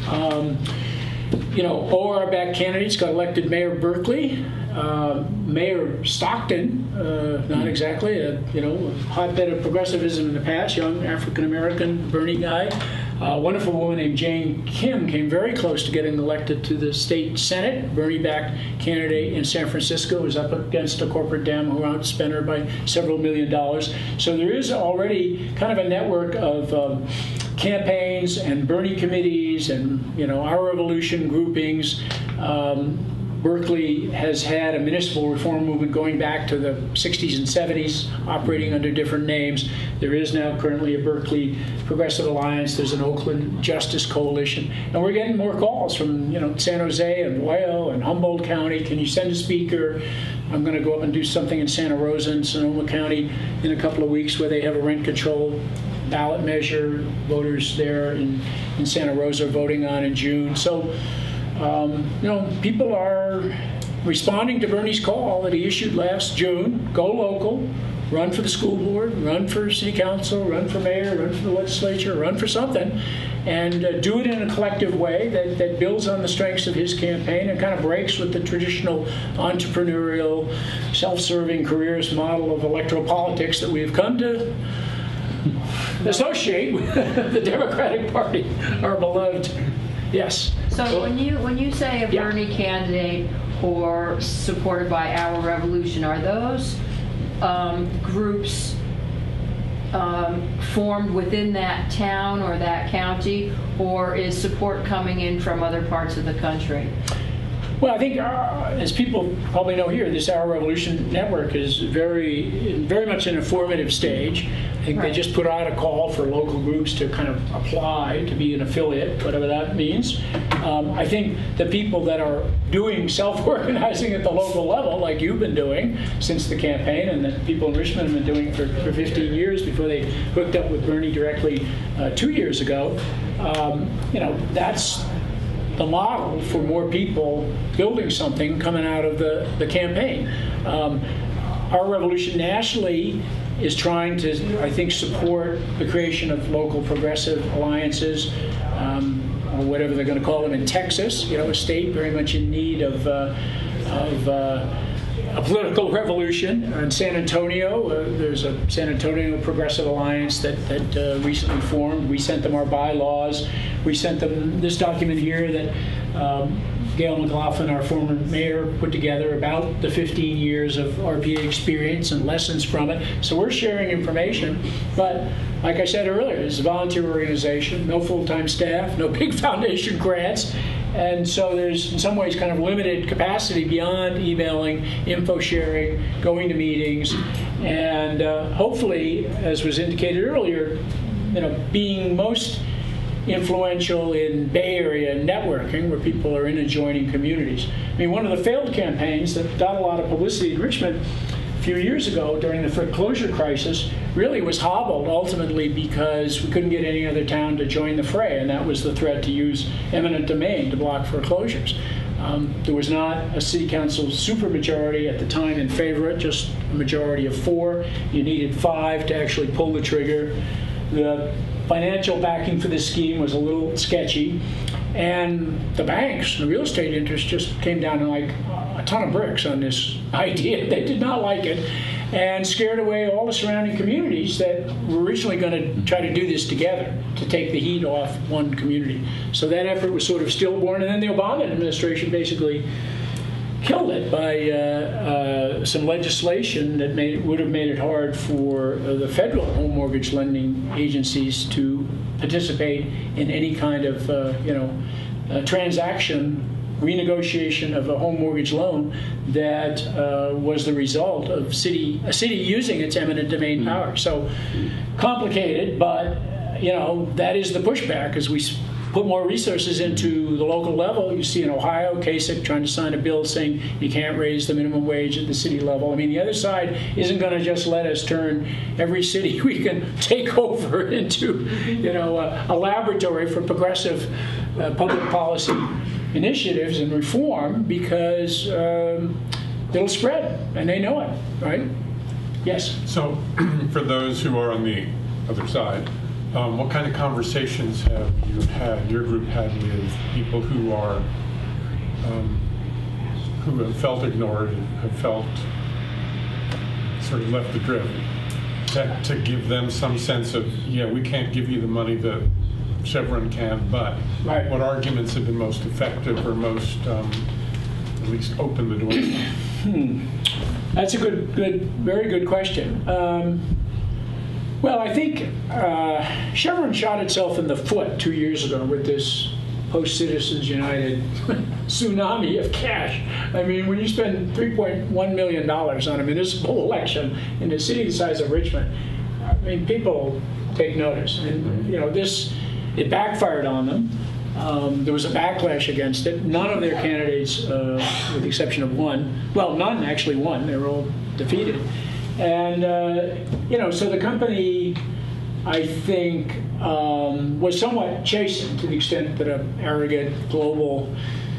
OR-backed candidates got elected Mayor Berkeley, Mayor Stockton, not exactly a hotbed of progressivism in the past, young African-American Bernie guy. A wonderful woman named Jane Kim came very close to getting elected to the state Senate. Bernie-backed candidate in San Francisco was up against a corporate dam who outspent her by several $1 million. So there is already kind of a network of campaigns and Bernie committees and, Our Revolution groupings. Berkeley has had a municipal reform movement going back to the 60s and 70s, operating under different names. There is now currently a Berkeley Progressive Alliance. There's an Oakland Justice Coalition. And we're getting more calls from, San Jose and Vallejo and Humboldt County. Can you send a speaker? I'm going to go up and do something in Santa Rosa and Sonoma County in a couple of weeks where they have a rent control ballot measure. Voters there in Santa Rosa are voting on in June. So, people are responding to Bernie's call that he issued last June. Go local, run for the school board, run for city council, run for mayor, run for the legislature, run for something, and do it in a collective way that builds on the strengths of his campaign and kind of breaks with the traditional entrepreneurial, self-serving careerist model of electoral politics that we have come to associate with the Democratic Party, our beloved. Yes.
So when you say a Bernie candidate or supported by Our Revolution, are those groups formed within that town or that county, or is support coming in from other parts of the country?
Well, I think, as people probably know here, this Our Revolution network is very much in a formative stage. I think they just put out a call for local groups to kind of apply to be an affiliate, whatever that means. I think the people that are doing self-organizing at the local level, like you've been doing since the campaign, and that people in Richmond have been doing for 15 years before they hooked up with Bernie directly 2 years ago, that's the model for more people building something coming out of the campaign. Our Revolution nationally is trying to, I think, support the creation of local progressive alliances, or whatever they're going to call them in Texas, a state very much in need of a political revolution. In San Antonio, there's a San Antonio Progressive Alliance that recently formed. We sent them our bylaws. We sent them this document here that Gail McLaughlin, our former mayor, put together about the 15 years of RPA experience and lessons from it. So we're sharing information, but like I said earlier, it's a volunteer organization, no full-time staff, no big foundation grants, and so there's in some ways kind of limited capacity beyond emailing, info sharing, going to meetings, and hopefully, as was indicated earlier, being most influential in Bay Area networking, where people are in adjoining communities. I mean, one of the failed campaigns that got a lot of publicity in Richmond a few years ago during the foreclosure crisis really was hobbled ultimately because we couldn't get any other town to join the fray, and that was the threat to use eminent domain to block foreclosures. There was not a city council supermajority at the time in favor of it, just a majority of 4. You needed 5 to actually pull the trigger. The financial backing for this scheme was a little sketchy, and the banks, the real estate interest, just came down to like a ton of bricks on this idea. They did not like it and scared away all the surrounding communities that were originally going to try to do this together to take the heat off one community. So that effort was sort of stillborn, and then the Obama administration basically killed it by some legislation that would have made it hard for the federal home mortgage lending agencies to participate in any kind of transaction, renegotiation of a home mortgage loan that was the result of a city using its eminent domain power. So complicated, but that is the pushback as we put more resources into the local level. You see in Ohio, Kasich trying to sign a bill saying you can't raise the minimum wage at the city level. I mean, the other side isn't going to just let us turn every city we can take over into, a laboratory for progressive public policy initiatives and reform, because it'll spread, and they know it, right? Yes?
So, for those who are on the other side, what kind of conversations have your group had with people who are who have felt ignored and have felt sort of left adrift, to give them some sense of, we can't give you the money that Chevron can, but
Right.
what arguments have been most effective or most, at least open the door?
That's a very good question. Well, I think Chevron shot itself in the foot 2 years ago with this post-Citizens United tsunami of cash. I mean, when you spend $3.1 million on a municipal election in a city the size of Richmond, I mean, people take notice. And, it backfired on them. There was a backlash against it. None of their candidates, with the exception of one, well, none actually won. They were all defeated. And, so the company, I think, was somewhat chastened to the extent that an arrogant global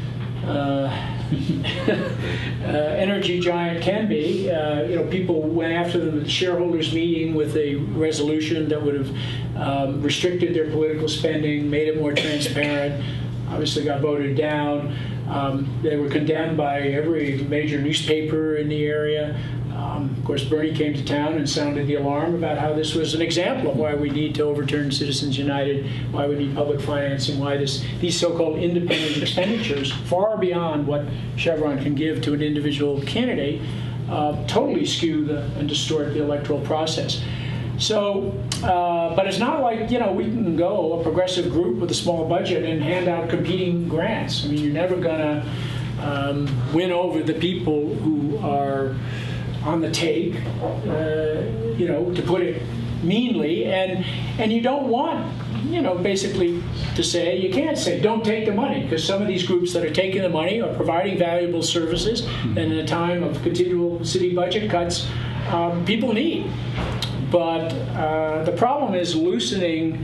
energy giant can be. People went after them at the shareholders meeting with a resolution that would have restricted their political spending, made it more transparent, obviously got voted down. They were condemned by every major newspaper in the area. Of course, Bernie came to town and sounded the alarm about how this was an example of why we need to overturn Citizens United, why we need public financing, why these so-called independent expenditures, far beyond what Chevron can give to an individual candidate, totally skew and distort the electoral process. So, but it's not like, we can go, a progressive group with a small budget, and hand out competing grants. I mean, you're never going to win over the people who are on the take, to put it meanly, and you don't want, basically to say, you can't say, don't take the money, because some of these groups that are taking the money are providing valuable services, and in a time of continual city budget cuts, people need. But the problem is loosening,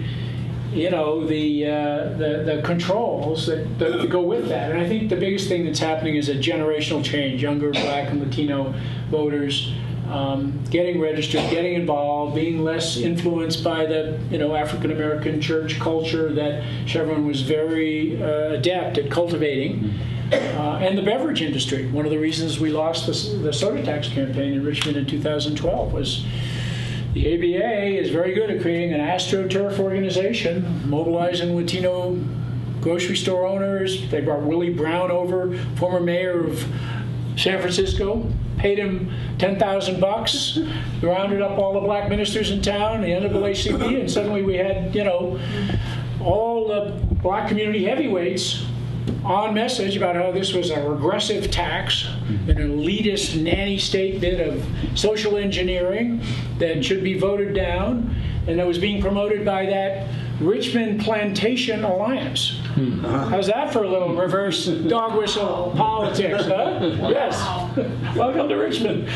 the controls that go with that. And I think the biggest thing that's happening is a generational change. Younger Black and Latino voters getting registered, getting involved, being less influenced by the African American church culture that Chevron was very adept at cultivating. And the beverage industry. One of the reasons we lost the soda tax campaign in Richmond in 2012 was the ABA is very good at creating an AstroTurf organization, mobilizing Latino grocery store owners. They brought Willie Brown over, former mayor of San Francisco, paid him $10,000, rounded up all the black ministers in town, the NAACP, and suddenly we had, all the black community heavyweights on message about how this was a regressive tax, an elitist nanny state bit of social engineering that should be voted down, and that was being promoted by that Richmond Plantation Alliance. How's that for a little reverse dog whistle politics, huh? Yes. Welcome to Richmond.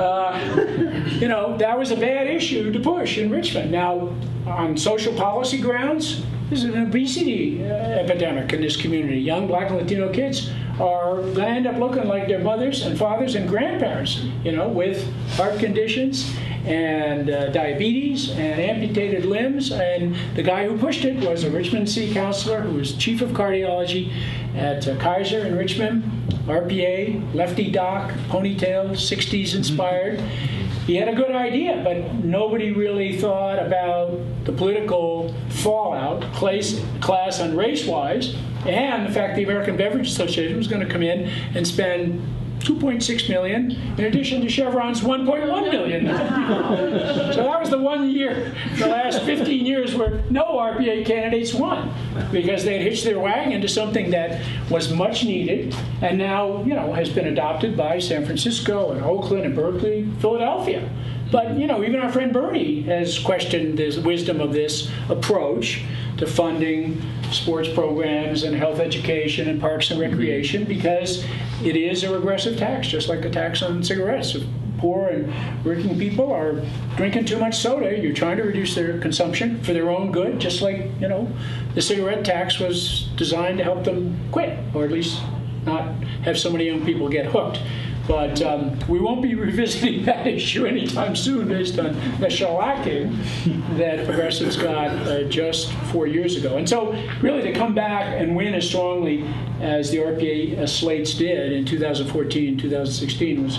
That was a bad issue to push in Richmond. Now, on social policy grounds, there's an obesity epidemic in this community. Young Black and Latino kids are going to end up looking like their mothers and fathers and grandparents, with heart conditions and diabetes and amputated limbs. And the guy who pushed it was a Richmond city councilor who was chief of cardiology at Kaiser in Richmond, RPA, lefty doc, ponytail, 60s inspired. He had a good idea, but nobody really thought about the political fallout, class and race-wise, and the fact the American Beverage Association was going to come in and spend $2.6 million in addition to Chevron's $1.1 million. So that was the 1 year, the last 15 years, where no RPA candidates won because they had hitched their wagon to something that was much needed and now, has been adopted by San Francisco and Oakland and Berkeley, Philadelphia. But, even our friend Bernie has questioned the wisdom of this approach to funding sports programs and health education and parks and recreation because it is a regressive tax, just like a tax on cigarettes. If poor and working people are drinking too much soda, you're trying to reduce their consumption for their own good, just like, the cigarette tax was designed to help them quit, or at least not have so many young people get hooked. But we won't be revisiting that issue anytime soon based on the shellacking that progressives got just 4 years ago. And so really to come back and win as strongly as the RPA slates did in 2014 and 2016 was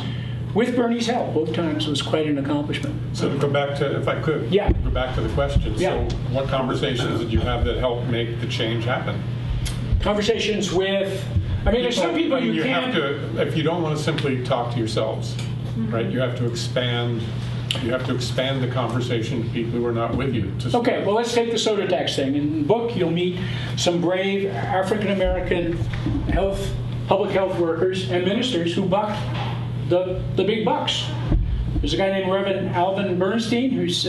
with Bernie's help, both times was quite an accomplishment.
So to go back to, if I could,
Yeah.
go back to the question.
Yeah.
So what conversations did you have that helped make the change happen?
Conversations with, I mean, there's some people
I mean,
you
have
can't.
to, if you don't want to simply talk to yourselves, right? You have to expand. You have to expand the conversation to people who are not with you.
Okay, well, let's take the soda tax thing. In the book, you'll meet some brave African-American public health workers and ministers who bucked the big bucks. There's a guy named Reverend Alvin Bernstein, whose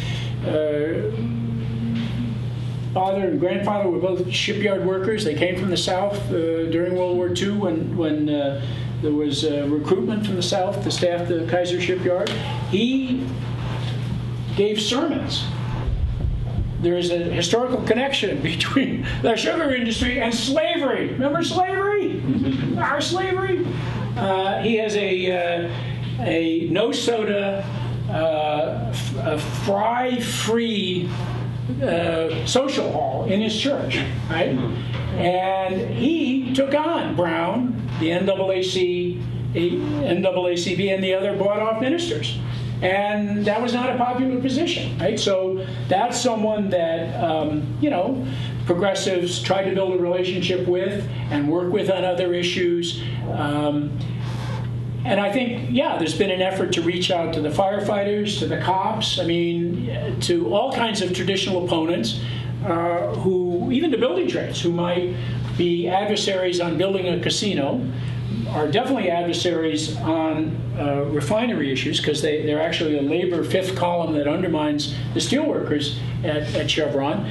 father and grandfather were both shipyard workers. They came from the South during World War II when there was recruitment from the South to staff the Kaiser shipyard. He gave sermons. There is a historical connection between the sugar industry and slavery. Remember slavery? Our slavery? He has a no soda, fry-free social hall in his church, right? And he took on Brown, the NAACP, and the other bought-off ministers. And that was not a popular position, right? So that's someone that, progressives tried to build a relationship with and work with on other issues. And I think, there's been an effort to reach out to the firefighters, to the cops, to all kinds of traditional opponents, who, even the building trades, who might be adversaries on building a casino, are definitely adversaries on refinery issues, because they're actually a labor fifth column that undermines the steelworkers at Chevron.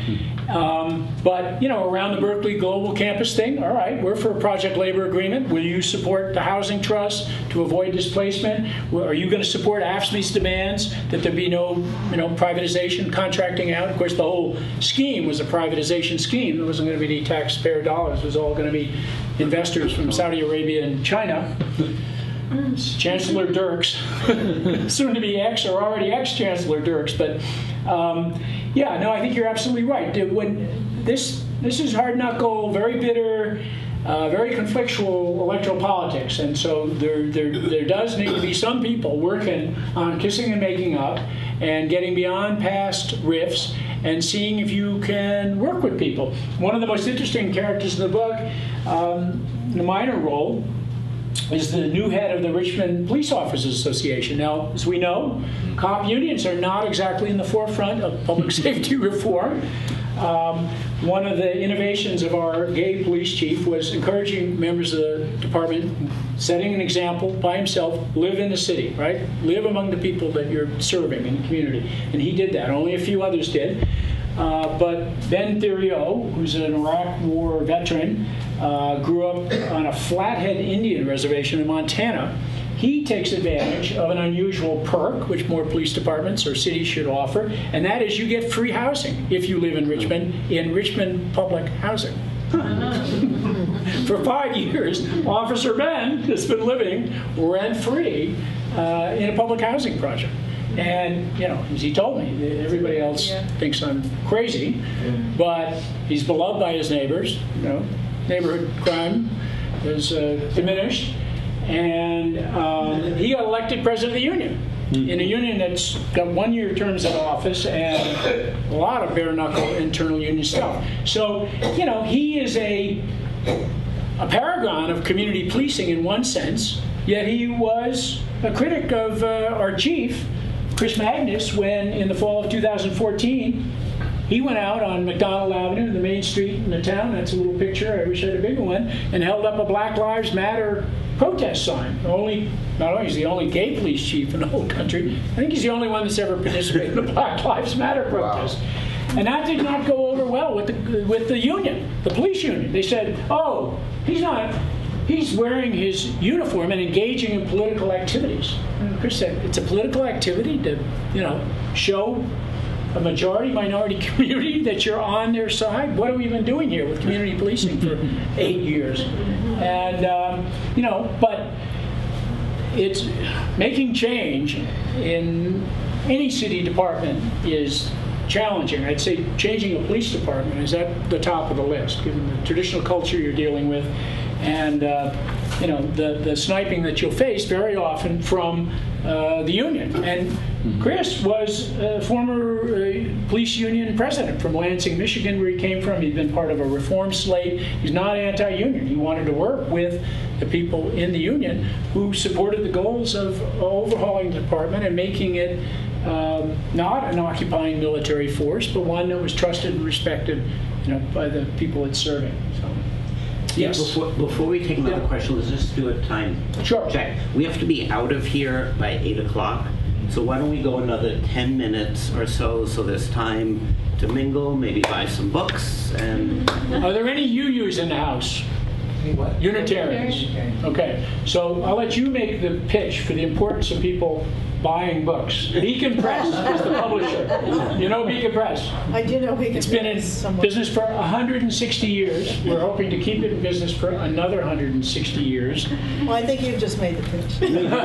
But, around the Berkeley Global Campus thing, all right, we're for a project labor agreement. Will you support the housing trust to avoid displacement? Are you going to support AFSCME's demands that there be no, privatization, contracting out? Of course, the whole scheme was a privatization scheme. It wasn't going to be any taxpayer dollars. It was all going to be investors from Saudi Arabia and China. Chancellor Dirks, soon to be ex or already ex-Chancellor Dirks, but I think you're absolutely right. When this is hard knuckle, very bitter, very conflictual electoral politics, and so there does need to be some people working on kissing and making up and getting beyond past rifts and seeing if you can work with people. One of the most interesting characters in the book, in a minor role, is the new head of the Richmond Police Officers Association. Now, as we know, cop unions are not exactly in the forefront of public safety reform. One of the innovations of our gay police chief was encouraging members of the department, setting an example by himself, live in the city, right? Live among the people that you're serving in the community. And he did that. Only a few others did. But Ben Theriot, who's an Iraq War veteran, grew up on a Flathead Indian reservation in Montana. He takes advantage of an unusual perk, which more police departments or cities should offer, and that is you get free housing if you live in Richmond Public Housing. For 5 years, Officer Ben has been living rent-free in a public housing project. And, as he told me, everybody else thinks I'm crazy, but he's beloved by his neighbors. Neighborhood crime is diminished. And he got elected president of the union, in a union that's got 1-year terms in office and a lot of bare-knuckle internal union stuff. So, he is a paragon of community policing in one sense, yet he was a critic of our chief, Chris Magnus, when in the fall of 2014, he went out on McDonald Avenue, the main street in the town, that's a little picture, I wish I had a bigger one, and held up a Black Lives Matter protest sign. Not only is he the only gay police chief in the whole country, I think he's the only one that's ever participated in a Black Lives Matter protest. Wow. And that did not go over well with the union, the police union. They said, oh, he's wearing his uniform and engaging in political activities. And Chris said, it's a political activity to, show a minority community that you're on their side? What have we been doing here with community policing for 8 years? And, but it's making change in any city department is challenging. I'd say changing a police department is at the top of the list, given the traditional culture you're dealing with. And the sniping that you'll face very often from the union. And Chris was a former police union president from Lansing, Michigan, where he came from. He'd been part of a reform slate. He's not anti-union. He wanted to work with the people in the union who supported the goals of overhauling the department and making it not an occupying military force, but one that was trusted and respected, by the people it's serving. So, yes.
Before we take another question, let's just do a time check. We have to be out of here by 8 o'clock. So why don't we go another 10 minutes or so there's time to mingle, maybe buy some books. And
are there any UUs in the house?
What?
Unitarians. Okay. So I'll let you make the pitch for the importance of people buying books. Beacon Press is the publisher. You know Beacon Press?
I do know Beacon Press.
It's been in business for 160 years. We're hoping to keep it in business for another 160 years.
Well, I think you've just made the pitch.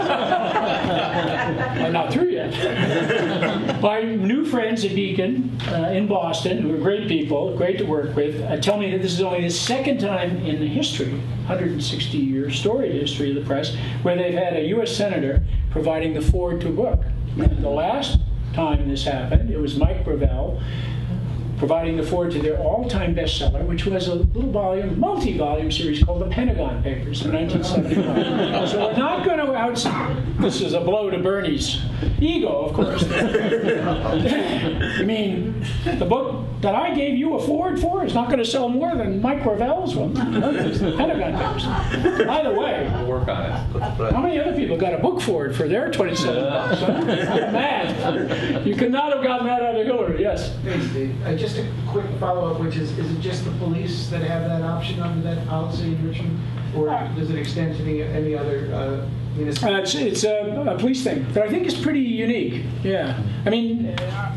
I'm not through yet. My new friends at Beacon in Boston, who are great people, great to work with, tell me that this is only the second time in the history, 160-year storied history of the press, where they've had a U.S. senator providing the foreword to a book. And the last time this happened, it was Mike Gravel providing the foreword to their all-time bestseller, which was a little volume, multi-volume series called The Pentagon Papers in 1975. So we're not going to this is a blow to Bernie's ego, of course. You mean the book that I gave you a foreword for is not going to sell more than Mike Gravel's one? The Pentagon Papers. By the way,
We'll work on it.
how many other people got a book foreword for their 27 bucks? Huh? I'm mad. You could not have gotten that out of Hillary. Yes.
Thanks, Steve. Just a quick follow-up, which is it just the police that have that option under that policy in Richmond? Or does it extend to any other municipalities?
It's a police thing that I think is pretty unique. Yeah. I mean,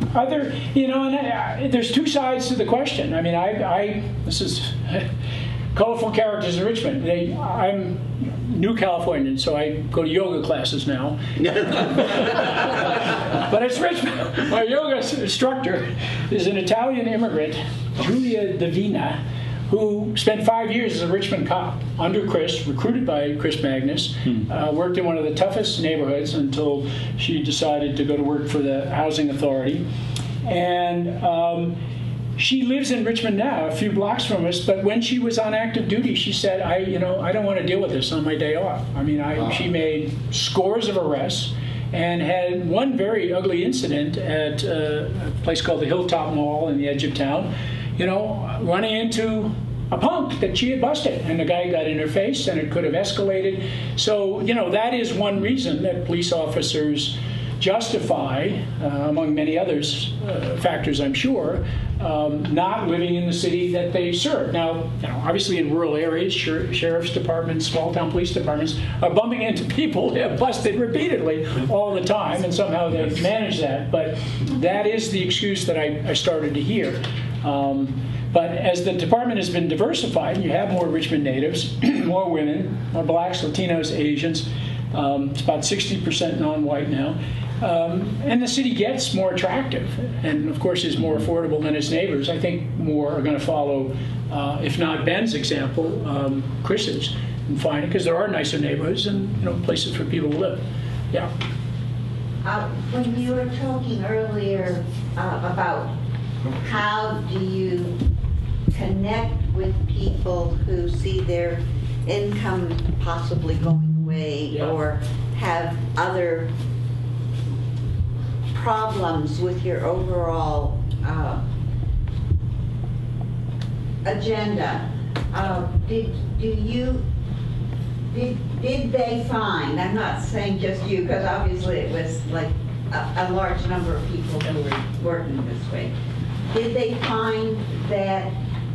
there's two sides to the question. I mean, this is colorful characters in Richmond. I'm new Californian, so I go to yoga classes now. But it's Richmond. My yoga instructor is an Italian immigrant, Julia Davina, who spent 5 years as a Richmond cop under Chris, recruited by Chris Magnus, worked in one of the toughest neighborhoods until she decided to go to work for the Housing Authority. And she lives in Richmond now, a few blocks from us, but when she was on active duty, she said, I don't want to deal with this on my day off. I mean, she made scores of arrests and had one very ugly incident at a place called the Hilltop Mall in the edge of town, running into a punk that she had busted, and the guy got in her face, and it could have escalated. So, that is one reason that police officers justify, among many others, factors I'm sure, not living in the city that they serve. Now, obviously in rural areas, sheriff's departments, small town police departments are bumping into people who have busted repeatedly all the time, and somehow they manage that. But that is the excuse that I started to hear. But as the department has been diversified, you have more Richmond natives, more women, more blacks, Latinos, Asians. It's about 60% non-white now. And the city gets more attractive and, of course, is more affordable than its neighbors. I think more are going to follow, if not Ben's example, Chris's, and find it, because there are nicer neighborhoods and places for people to live. Yeah.
When you were talking earlier about how do you connect with people who see their income possibly going away or have other problems with your overall agenda, did they find, I'm not saying just you, because obviously it was like a large number of people who were working this way, did they find that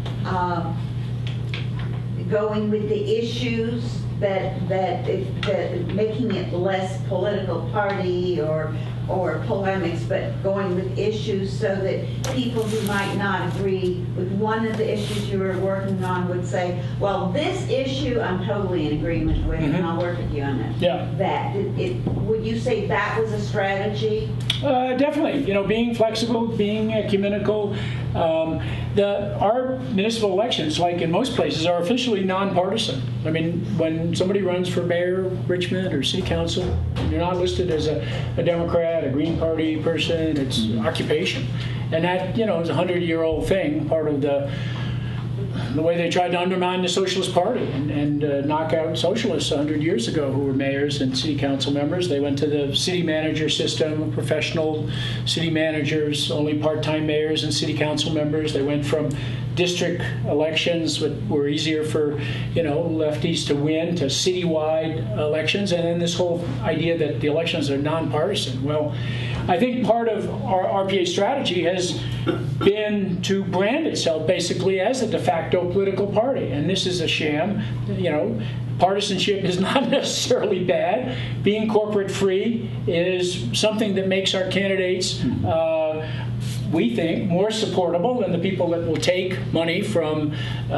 going with the issues that making it less political party or polemics, but going with issues so that people who might not agree with one of the issues you were working on would say, well, this issue I'm totally in agreement with, and I'll work with you on it.
Yeah.
Would you say that was a strategy?
Definitely, being flexible, being ecumenical. Our municipal elections, like in most places, are officially nonpartisan. I mean, when somebody runs for mayor, Richmond, or city council, you're not listed as a Democrat, a Green Party person. It's occupation, and that is a 100-year-old thing. Part of the way they tried to undermine the Socialist Party and knock out socialists 100 years ago who were mayors and city council members. They went to the city manager system, professional city managers, only part-time mayors and city council members. They went from district elections, which were easier for lefties to win, to citywide elections, and then this whole idea that the elections are nonpartisan. Well, I think part of our RPA strategy has been to brand itself basically as a de facto political party, and this is a sham. Partisanship is not necessarily bad. Being corporate free is something that makes our candidates, we think, more supportable than the people that will take money from,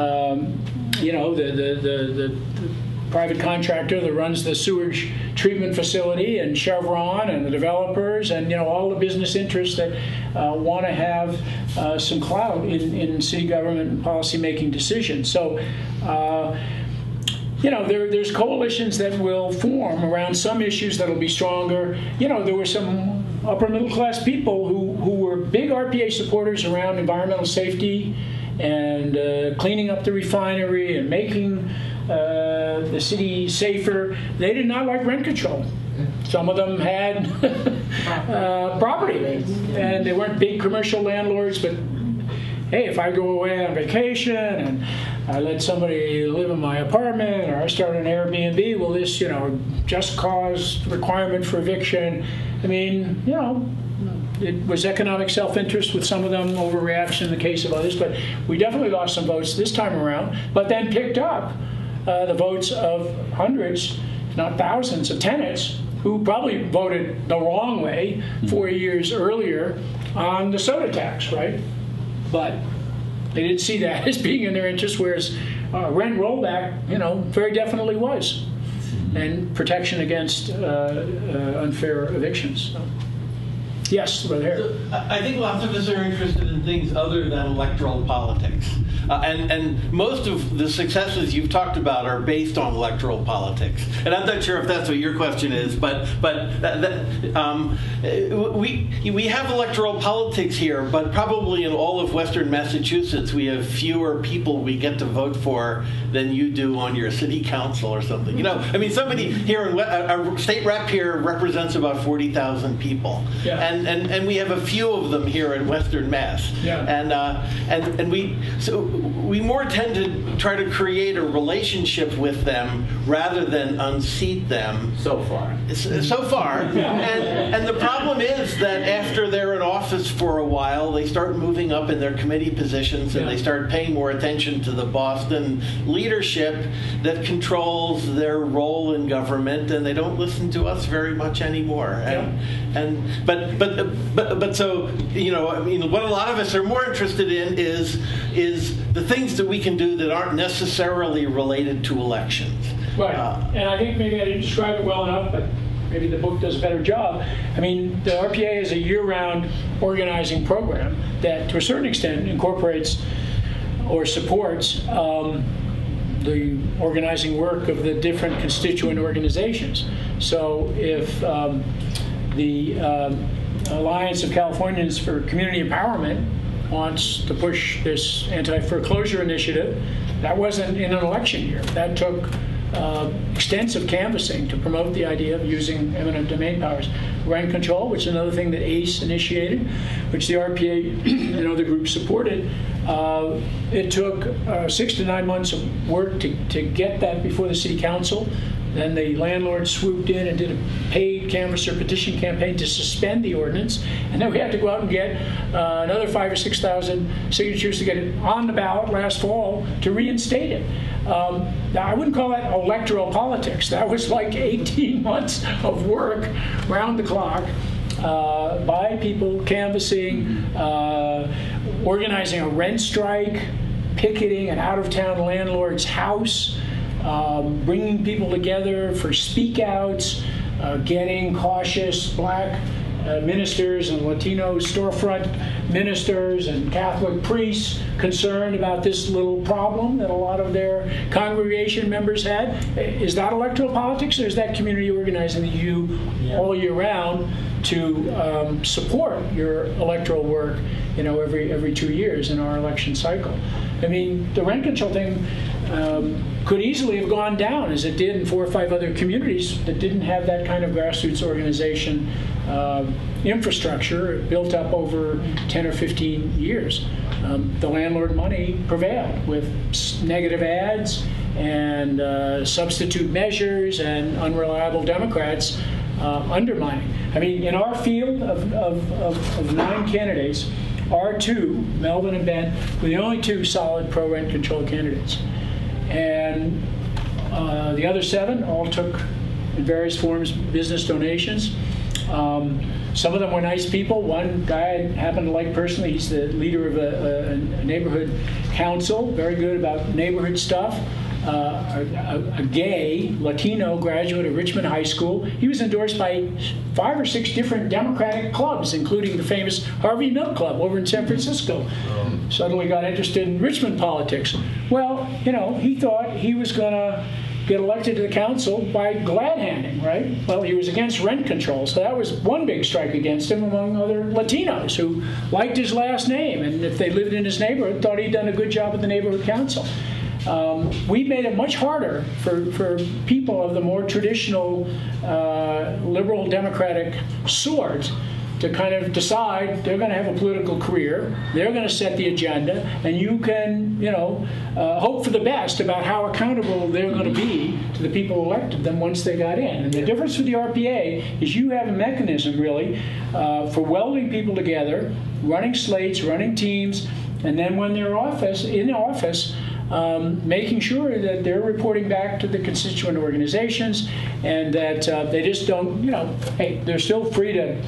the private contractor that runs the sewage treatment facility, and Chevron, and the developers, and all the business interests that want to have some clout in city government and policy-making decisions. So, there's coalitions that will form around some issues that will be stronger. There were some upper middle class people who were big RPA supporters around environmental safety and cleaning up the refinery and making the city safer. They did not like rent control. Some of them had property, and they weren't big commercial landlords, but hey, if I go away on vacation and I let somebody live in my apartment, or I start an Airbnb, will this, just cause requirement for eviction? I mean, it was economic self-interest with some of them, overreaction in the case of others, but we definitely lost some votes this time around, but then picked up the votes of hundreds, if not thousands, of tenants who probably voted the wrong way 4 years earlier on the soda tax, right? But they didn't see that as being in their interest, whereas rent rollback, very definitely was, and protection against unfair evictions. So. Yes, right here.
So, I think lots of us are interested in things other than electoral politics. And most of the successes you've talked about are based on electoral politics. And I'm not sure if that's what your question is, but we have electoral politics here, but probably in all of Western Massachusetts we have fewer people we get to vote for than you do on your city council or something. Somebody here, a state rep here represents about 40,000 people.
Yeah.
And we have a few of them here in Western Mass.
Yeah.
And we more tend to try to create a relationship with them rather than unseat them.
So far.
And the problem is that after they're in office for a while, they start moving up in their committee positions, and they start paying more attention to the Boston leadership that controls their role in government, and they don't listen to us very much anymore. But so, what a lot of us are more interested in is the things that we can do that aren't necessarily related to elections.
Right. And I think maybe I didn't describe it well enough, but maybe the book does a better job. I mean, the RPA is a year-round organizing program that, to a certain extent, incorporates or supports the organizing work of the different constituent organizations. So if the Alliance of Californians for Community Empowerment wants to push this anti-foreclosure initiative, that wasn't in an election year. That took extensive canvassing to promote the idea of using eminent domain powers. Rent control, which is another thing that ACE initiated, which the RPA and other groups supported. It took 6 to 9 months of work to get that before the city council. Then the landlord swooped in and did a paid canvasser petition campaign to suspend the ordinance. And then we had to go out and get another 5,000 or 6,000 signatures to get it on the ballot last fall to reinstate it. Now, I wouldn't call that electoral politics. That was like 18 months of work round the clock by people canvassing, organizing a rent strike, picketing an out-of-town landlord's house, bringing people together for speak-outs, getting cautious black ministers and Latino storefront ministers and Catholic priests concerned about this little problem that a lot of their congregation members had. Is that electoral politics, or is that community organizing that you do all year round to support your electoral work, every 2 years in our election cycle? I mean, the rent control thing could easily have gone down as it did in 4 or 5 other communities that didn't have that kind of grassroots organization infrastructure built up over 10 or 15 years. The landlord money prevailed with negative ads and substitute measures and unreliable Democrats undermining. I mean, in our field of 9 candidates, our 2, Melvin and Ben, were the only 2 solid pro-rent control candidates. And the other 7 all took, in various forms, business donations. Some of them were nice people. One guy I happen to like personally. He's the leader of a neighborhood council, very good about neighborhood stuff. A gay Latino graduate of Richmond High School. He was endorsed by 5 or 6 different Democratic clubs, including the famous Harvey Milk Club over in San Francisco. Suddenly got interested in Richmond politics. Well, he thought he was going to get elected to the council by glad-handing, right? Well, he was against rent control, so that was one big strike against him, among other Latinos who liked his last name, and if they lived in his neighborhood, thought he'd done a good job at the neighborhood council. We made it much harder for people of the more traditional liberal democratic sort to kind of decide they're going to have a political career, they're going to set the agenda, and you can, hope for the best about how accountable they're going to be to the people who elected them once they got in. And the difference with the RPA is you have a mechanism, really, for welding people together, running slates, running teams, and then when they're in office, making sure that they're reporting back to the constituent organizations and that they just don't, hey, they're still free to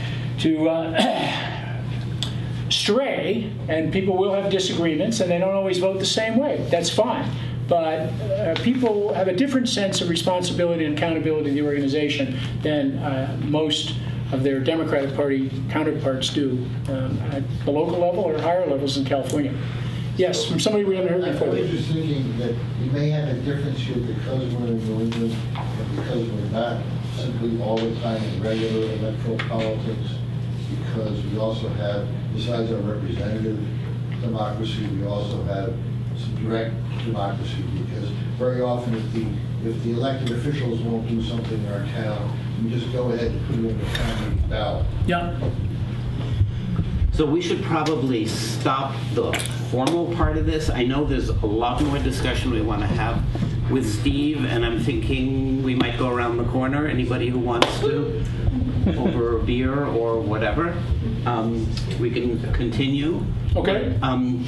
stray, and people will have disagreements, and they don't always vote the same way. That's fine. But people have a different sense of responsibility and accountability in the organization than most of their Democratic Party counterparts do at the local level or higher levels in California. Yes, from somebody we haven't heard before.
I was just thinking that we may have a difference here because we're in New England and because we're not simply all the time in regular electoral politics, because we also have, besides our representative democracy, we also have some direct democracy, because very often if the elected officials won't do something in our town, we just go ahead and put it in the county ballot.
Yeah.
So we should probably stop the formal part of this. I know there's a lot more discussion we want to have with Steve, and I'm thinking we might go around the corner. Anybody who wants to, over a beer or whatever, we can continue.
Okay.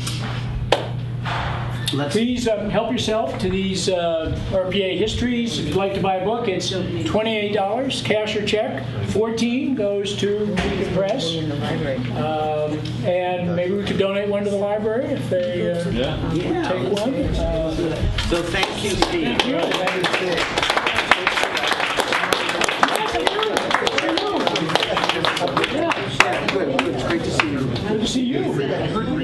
Please help yourself to these RPA histories. If you'd like to buy a book, it's $28, cash or check. $14 goes to Beacon Press. And maybe we could donate one to the library if they take one.
So thank you, Steve.
Thank you.
Good. It's great to see you.
Good to see you.